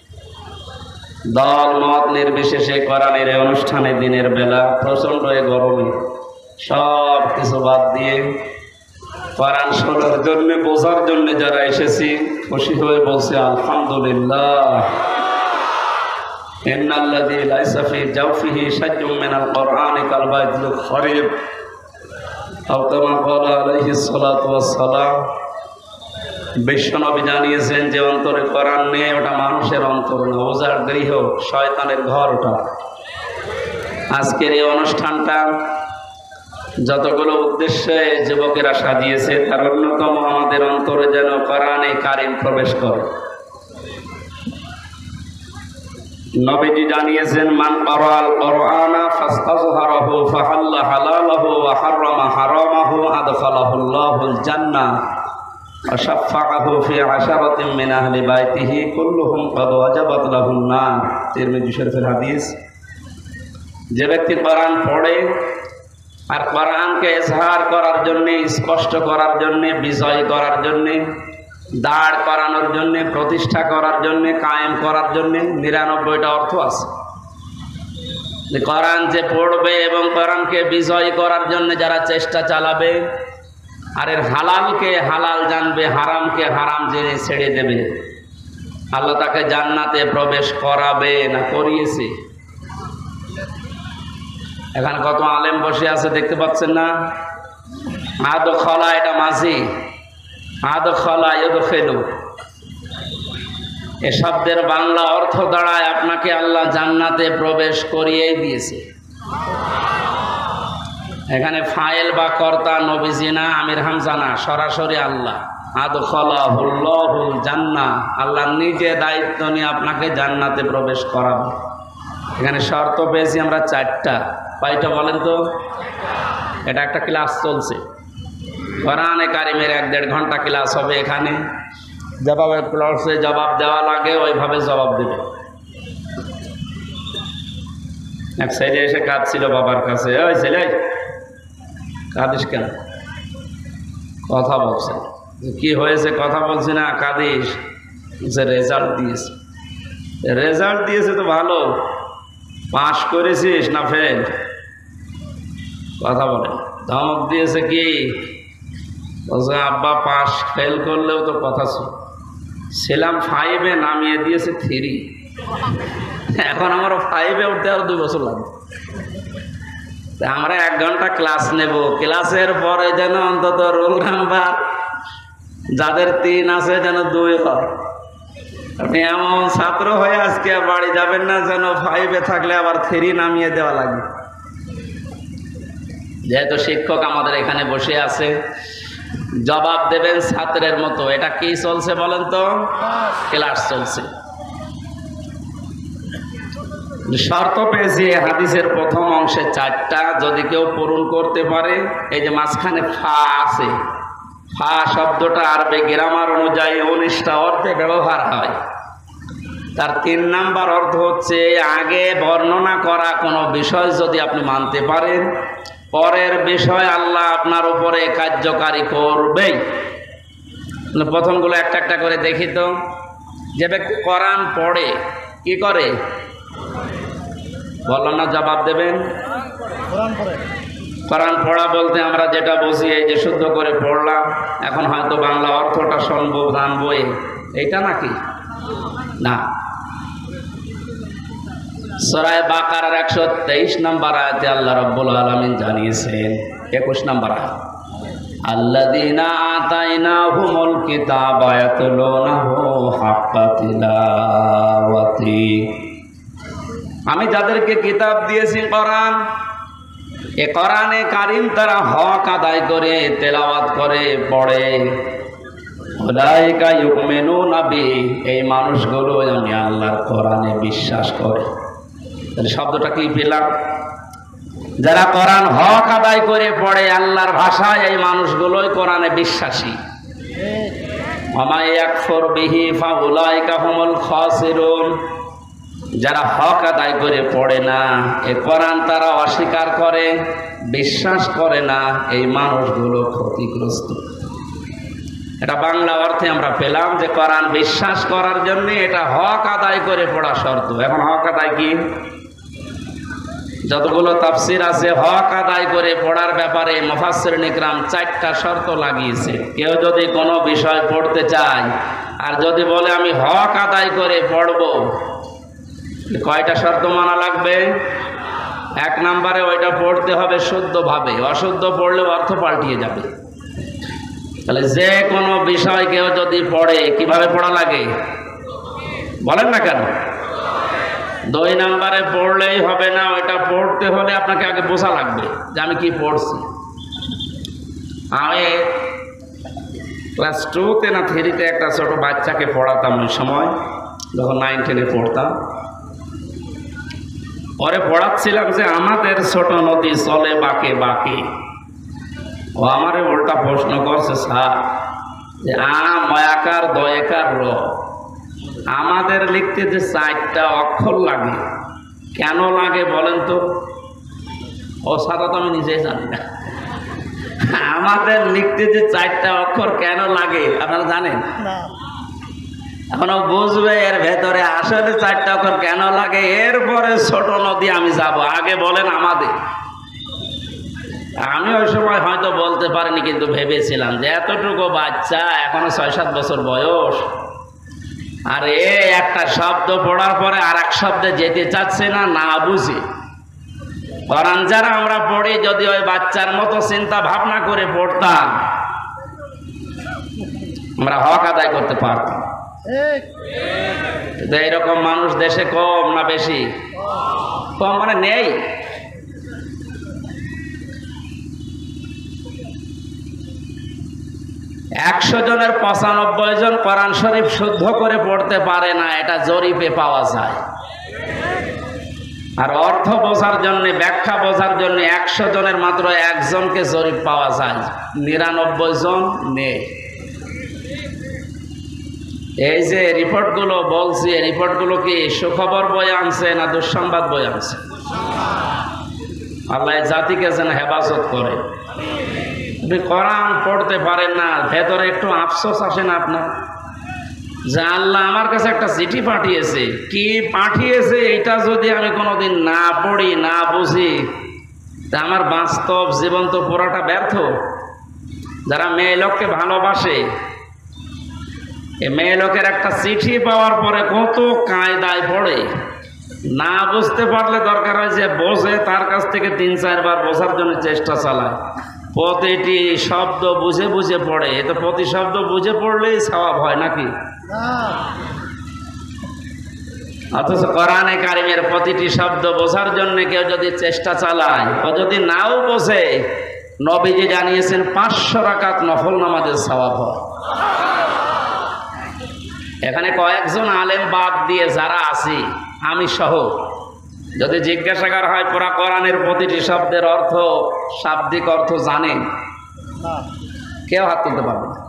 Speaker 1: দল মত নির্বিশেষে কোরআনের এই অনুষ্ঠানে দিনের বেলা প্রচণ্ড এ গরমে সব কিছু বাদ দিয়ে কোরআন শোনার জন্য বোঝার জন্য যারা এসেছি খুশি হয়ে বলছে আলহামদুলিল্লাহ। ইন্নাল্লাযী লাইসা ফী জাওফিহি শাইউম মিনাল কোরআনি কাল বাইতুল খরিব আও কামা ক্বালা আলাইহিস সালাতু ওয়াস সালাম। বিশ্বনবী জানিয়েছেন যে অন্তরে কোরআন নেই ওটা মানুষের অন্তর না, ওজার গৃহ, শয়তানের ঘর ওটা। আজকের এই অনুষ্ঠানটা যতগুলো উদ্দেশ্যে যুবকেরা সাজিয়েছে তার অন্যতম আমাদের অন্তরে যেন কোরআনে কারিম প্রবেশ করে। নবীজি জানিয়েছেন মান ক্বারাআল কোরআনা ফাস্তাযহারাহু ফাহাল্লা হালালাহু ওয়া হাররামা হারামাহু আদখালাহুল্লাহুল জান্নাহ ওয়া শাফাআহু ফি আশারাতিন মিন আহলি বাইতিহি কুল্লুহুম ক্বাদ ওয়াজাবাত লাহুন নার। তিরমিজি শরীফের হাদিস। যে ব্যক্তি কোরআন পড়ে আর কোরআনকে ইজহার করার জন্যে, স্পষ্ট করার জন্যে, বিজয় করার জন্যে, দাঁড় করানোর জন্যে, প্রতিষ্ঠা করার জন্যে, কায়েম করার জন্যে নিরানব্বইটা অর্থ আছে। কোরআন যে পড়বে এবং কোরআনকে বিজয় করার জন্য যারা চেষ্টা চালাবে আর এর হালালকে হালাল জানবে, হারামকে হারাম জেনে ছেড়ে দেবে, আল্লাহ তাকে জান্নাতে প্রবেশ করাবে না করিয়েছে। এখানে কত আলেম বসে আছে দেখতে পাচ্ছেন না? আদ খলা, এটা মাঝি, আদ খলা ইয়দখিলু, এ শব্দের বাংলা অর্থ দাঁড়ায় আপনাকে আল্লাহ জান্নাতে প্রবেশ করিয়েই দিয়েছে। এখানে ফাইল বা কর্তা নবীজি না, আমির হামজা না, সরাসরি আল্লাহ। আদখালাহুল্লাহুল জান্নাহ, আল্লাহ নিজে দায়িত্ব নিয়ে আপনাকে জান্নাতে প্রবেশ করাবে। এখানে শর্ত পেয়েছি আমরা চারটা, কয়টা বলেন তো? এটা একটা ক্লাস চলছে, কোরআনে কারিমের এক দেড় ঘন্টা ক্লাস হবে এখানে। যেভাবে ক্লাসে জবাব দেওয়া লাগে ওইভাবে জবাব দেবে। এক সাইডে এসে কাঁদছিল বাবার কাছে, ওই ছেলে কাঁদিস কেন? কথা বলছে। কি হয়েছে? কথা বলছি না, কাঁদিস? রেজাল্ট দিয়েছে। রেজাল্ট দিয়েছে তো ভালো, পাস করেছিস না ফেল? কথা বলে। ধমক দিয়েছে কি? বলছে আব্বা পাস ফেল করলেও তো কথা ছিল, ছিলাম ফাইভে, নামিয়ে দিয়েছে থ্রি, এখন আমার ফাইভে উঠতে আরো দুই বছর লাগবে। আমরা এক ঘন্টা ক্লাস নেব, ক্লাসের পরে যেন অন্তত রোল নাম্বার যাদের তিন আছে যেন দুই হয়। আপনি এমন ছাত্র হয়ে আজকে বাড়ি যাবেন না যেন ফাইভে থাকলে আবার থ্রি নামিয়ে দেওয়া লাগবে। যেহেতু শিক্ষক আমাদের এখানে বসে আছে, জবাব দেবেন ছাত্রের মতো। এটা কি চলছে বলেন তো? ক্লাস চলছে। শর্ত পেয়েছি হাদিসের প্রথম অংশে চারটা, যদি কেউ পূরণ করতে পারে। এই যে মাঝখানে ফা আছে, ফা শব্দটা আরবি গ্রামার অনুযায়ী উনিশটা অর্থে ব্যবহার হয়। তার তিন নাম্বার অর্থ হচ্ছে আগে বর্ণনা করা কোনো বিষয় যদি আপনি মানতে পারেন, পরের বিষয় আল্লাহ আপনার উপরে কার্যকারী করবেই। প্রথমগুলো একটা একটা করে দেখি তো। যে ব্যক্তি কোরআন পড়ে কি করে বললাম না, জবাব দেবেন। কোরআন পড়া বলতে আমরা যেটা বুঝি এই যে শুদ্ধ করে পড়লাম, এখন হয়তো বাংলা অর্থটা শুনবো জানবো, এইটা নাকি না। সূরা বাকারার একশো তেইশ নম্বর আয়াতে আল্লাহ রাব্বুল আলামিন জানিয়েছেন, একুশ নম্বর আয়াত, আল্লাযীনা আতাইনাহুমুল কিতাবা ইয়াতলুনাহু হাক্কা তিলাওয়াতি। আমি যাদেরকে কিতাব দিয়েছি কোরআন, এ কোরআনে কারিম তারা হক আদায় করে তেলাওয়াত করে পড়ে। উলাইকা ইউমিনুনা বিহি, এই মানুষগুলো আমি আল্লাহর কোরআনে বিশ্বাস করে। তাহলে শব্দটা কি পেলাম? যারা কোরআন হক আদায় করে পড়ে আল্লাহর ভাষায়, এই মানুষগুলোই কোরআনে বিশ্বাসী। ওমা ইয়াকফুর বিহি ফাউলাইকা হুমুল খাসিরুন। যারা হক আদায় করে পড়ে না, এ কোরআন তারা অস্বীকার করে, বিশ্বাস করে না, এই মানুষগুলো ক্ষতিগ্রস্ত। এটা বাংলা অর্থে আমরা পেলাম যে কোরআন বিশ্বাস করার জন্য এটা হক আদায় করে পড়া শর্ত। এখন হক আদায় কি? যতগুলো তাফসির আছে হক আদায় করে পড়ার ব্যাপারে মুফাসসিরিন ইকরাম চারটা শর্ত লাগিয়েছে। কেউ যদি কোনো বিষয় পড়তে চায় আর যদি বলে আমি হক আদায় করে পড়ব, কয়টা শর্ত মানা লাগবে? এক নম্বরে ওইটা পড়তে হবে শুদ্ধভাবে, অশুদ্ধ পড়লে অর্থ পাল্টিয়ে যাবে। তাহলে যে কোনো বিষয় কেউ যদি পড়ে কিভাবে পড়া লাগে বলেন না কেন? দুই নম্বরে পড়লেই হবে না, ওইটা পড়তে হলে আপনাকে আগে বোঝা লাগবে যে আমি কি পড়ছি। আমি ক্লাস টুতে না থ্রিতে একটা ছোট বাচ্চাকে পড়াতাম, ওই সময় যখন নাইন টেনে পড়তাম। পরে পড়াচ্ছিলাম যে আমাদের ছোট নদী চলে বাঁকে বাঁকে। ও আমারে উল্টা প্রশ্ন করছে, স্যার যে আ ময়াকার দয়াকার র আমাদের লিখতে যে চারটা অক্ষর লাগে কেন লাগে বলেন তো? ও সাদা তো আমি নিজেই জানি না। আমাদের লিখতে যে চারটা অক্ষর কেন লাগে আপনারা জানেন? এখনো বুঝবে এর ভেতরে আসলে চারটা অক্ষর কেন লাগে। এরপরে ছোট নদী আমি যাব, আগে বলেন আমাদের। আমি ওই সময় হয়তো বলতে পারিনি, কিন্তু ভেবেছিলাম যে এতটুকু বাচ্চা, এখনো ছয় সাত বছর বয়স, আর এ একটা শব্দ পড়ার পরে আর এক শব্দে যেতে চাচ্ছে না, না বুঝে। কোরআন যারা আমরা পড়ি যদি ওই বাচ্চার মতো চিন্তা ভাবনা করে পড়তাম, আমরা হক আদায় করতে পারতাম। এইরকম মানুষ দেশে কম না বেশি? কম মানে নেই। একশো জনের পঁচানব্বই জন কোরআন শরীফ শুদ্ধ করে পড়তে পারে না, এটা জরিপে পাওয়া যায়। আর অর্থ বোঝার জন্য, ব্যাখ্যা বোঝার জন্য একশো জনের মাত্র একজনকে জরিপ পাওয়া যায়, নিরানব্বই জন নেই। এই যে রিপোর্টগুলো বলছি, রিপোর্টগুলো কি সুখবর বয়ে আনছে না দুঃসংবাদ বয়ে আনছে? আল্লাহ জাতিকে যেন হেফাজত করে। আপনি কোরআন পড়তে পারেন না, ভেতরে একটু আফসোস আসে না আপনার যে আল্লাহ আমার কাছে একটা চিঠি পাঠিয়েছে, কি পাঠিয়েছে এটা যদি আমি কোনোদিন না পড়ি না বুঝি তা আমার বাস্তব জীবন তো পুরোটা ব্যর্থ। যারা মেয়ে লোককে ভালোবাসে, এই মেয়ে লোকের একটা চিঠি পাওয়ার পরে কত কায়দায় পড়ে, না বুঝতে পারলে দরকার হয় যে বোঝে, তার কাছ থেকে তিন চারবার বোঝার জন্য চেষ্টা চালায়, প্রতিটি শব্দ বুঝে বুঝে পড়ে। এ তো প্রতি শব্দ বুঝে পড়লেই সওয়াব হয় নাকি? অথচ কোরআনে কারিমের প্রতিটি শব্দ বোঝার জন্য কেউ যদি চেষ্টা চালায়, ও যদি নাও বোঝে, নবীজি জানিয়েছেন পাঁচশো রাকাত নফল নামাজের সওয়াব হয়। এখানে কয়েকজন আলেম বাদ দিয়ে যারা আছি, আমি সহ, যদি জিজ্ঞাসা করা হয় পুরা কোরআনের প্রতিটি শব্দের অর্থ, শাব্দিক অর্থ জানেন, কেউ হাত তুলতে পারবে না।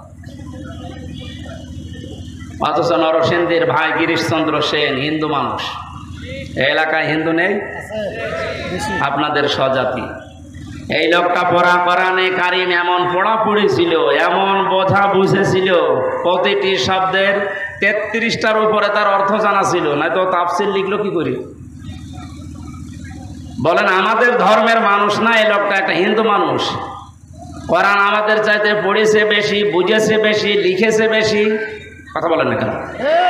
Speaker 1: অথচ নরসিংদীর ভাই গিরিশচন্দ্র সেন হিন্দু মানুষ, এই এলাকায় হিন্দু নেই, আপনাদের স্বজাতি। এই লোকটা পড়া কোরআনে কারিম এমন পড়া পড়েছিল, এমন বোঝা বুঝেছিল, প্রতিটি শব্দের তেত্রিশটার উপরে তার অর্থ জানা ছিল, নয়তো তাফসীর লিখলো কি করি? বলেন আমাদের ধর্মের মানুষ না এই লোকটা, একটা হিন্দু মানুষ। কোরআন আমাদের চাইতে পড়েছে বেশি, বুঝেছে বেশি, লিখেছে বেশি, কথা বলেন না কেন?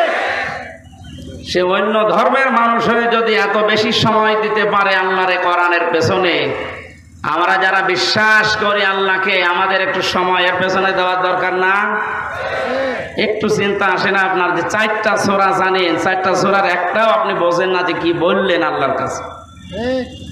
Speaker 1: সে অন্য ধর্মের মানুষ হয়ে যদি এত বেশি সময় দিতে পারে আল্লাহর কোরআনের পেছনে, আমরা যারা বিশ্বাস করি আল্লাহকে, আমাদের একটু সময়ের পেছনে দেওয়ার দরকার না? একটু চিন্তা আসে না আপনার যে চারটা সূরা জানেন, চারটা সূরার একটাও আপনি বোঝেন না যে কি বললেন আল্লাহর কাছে?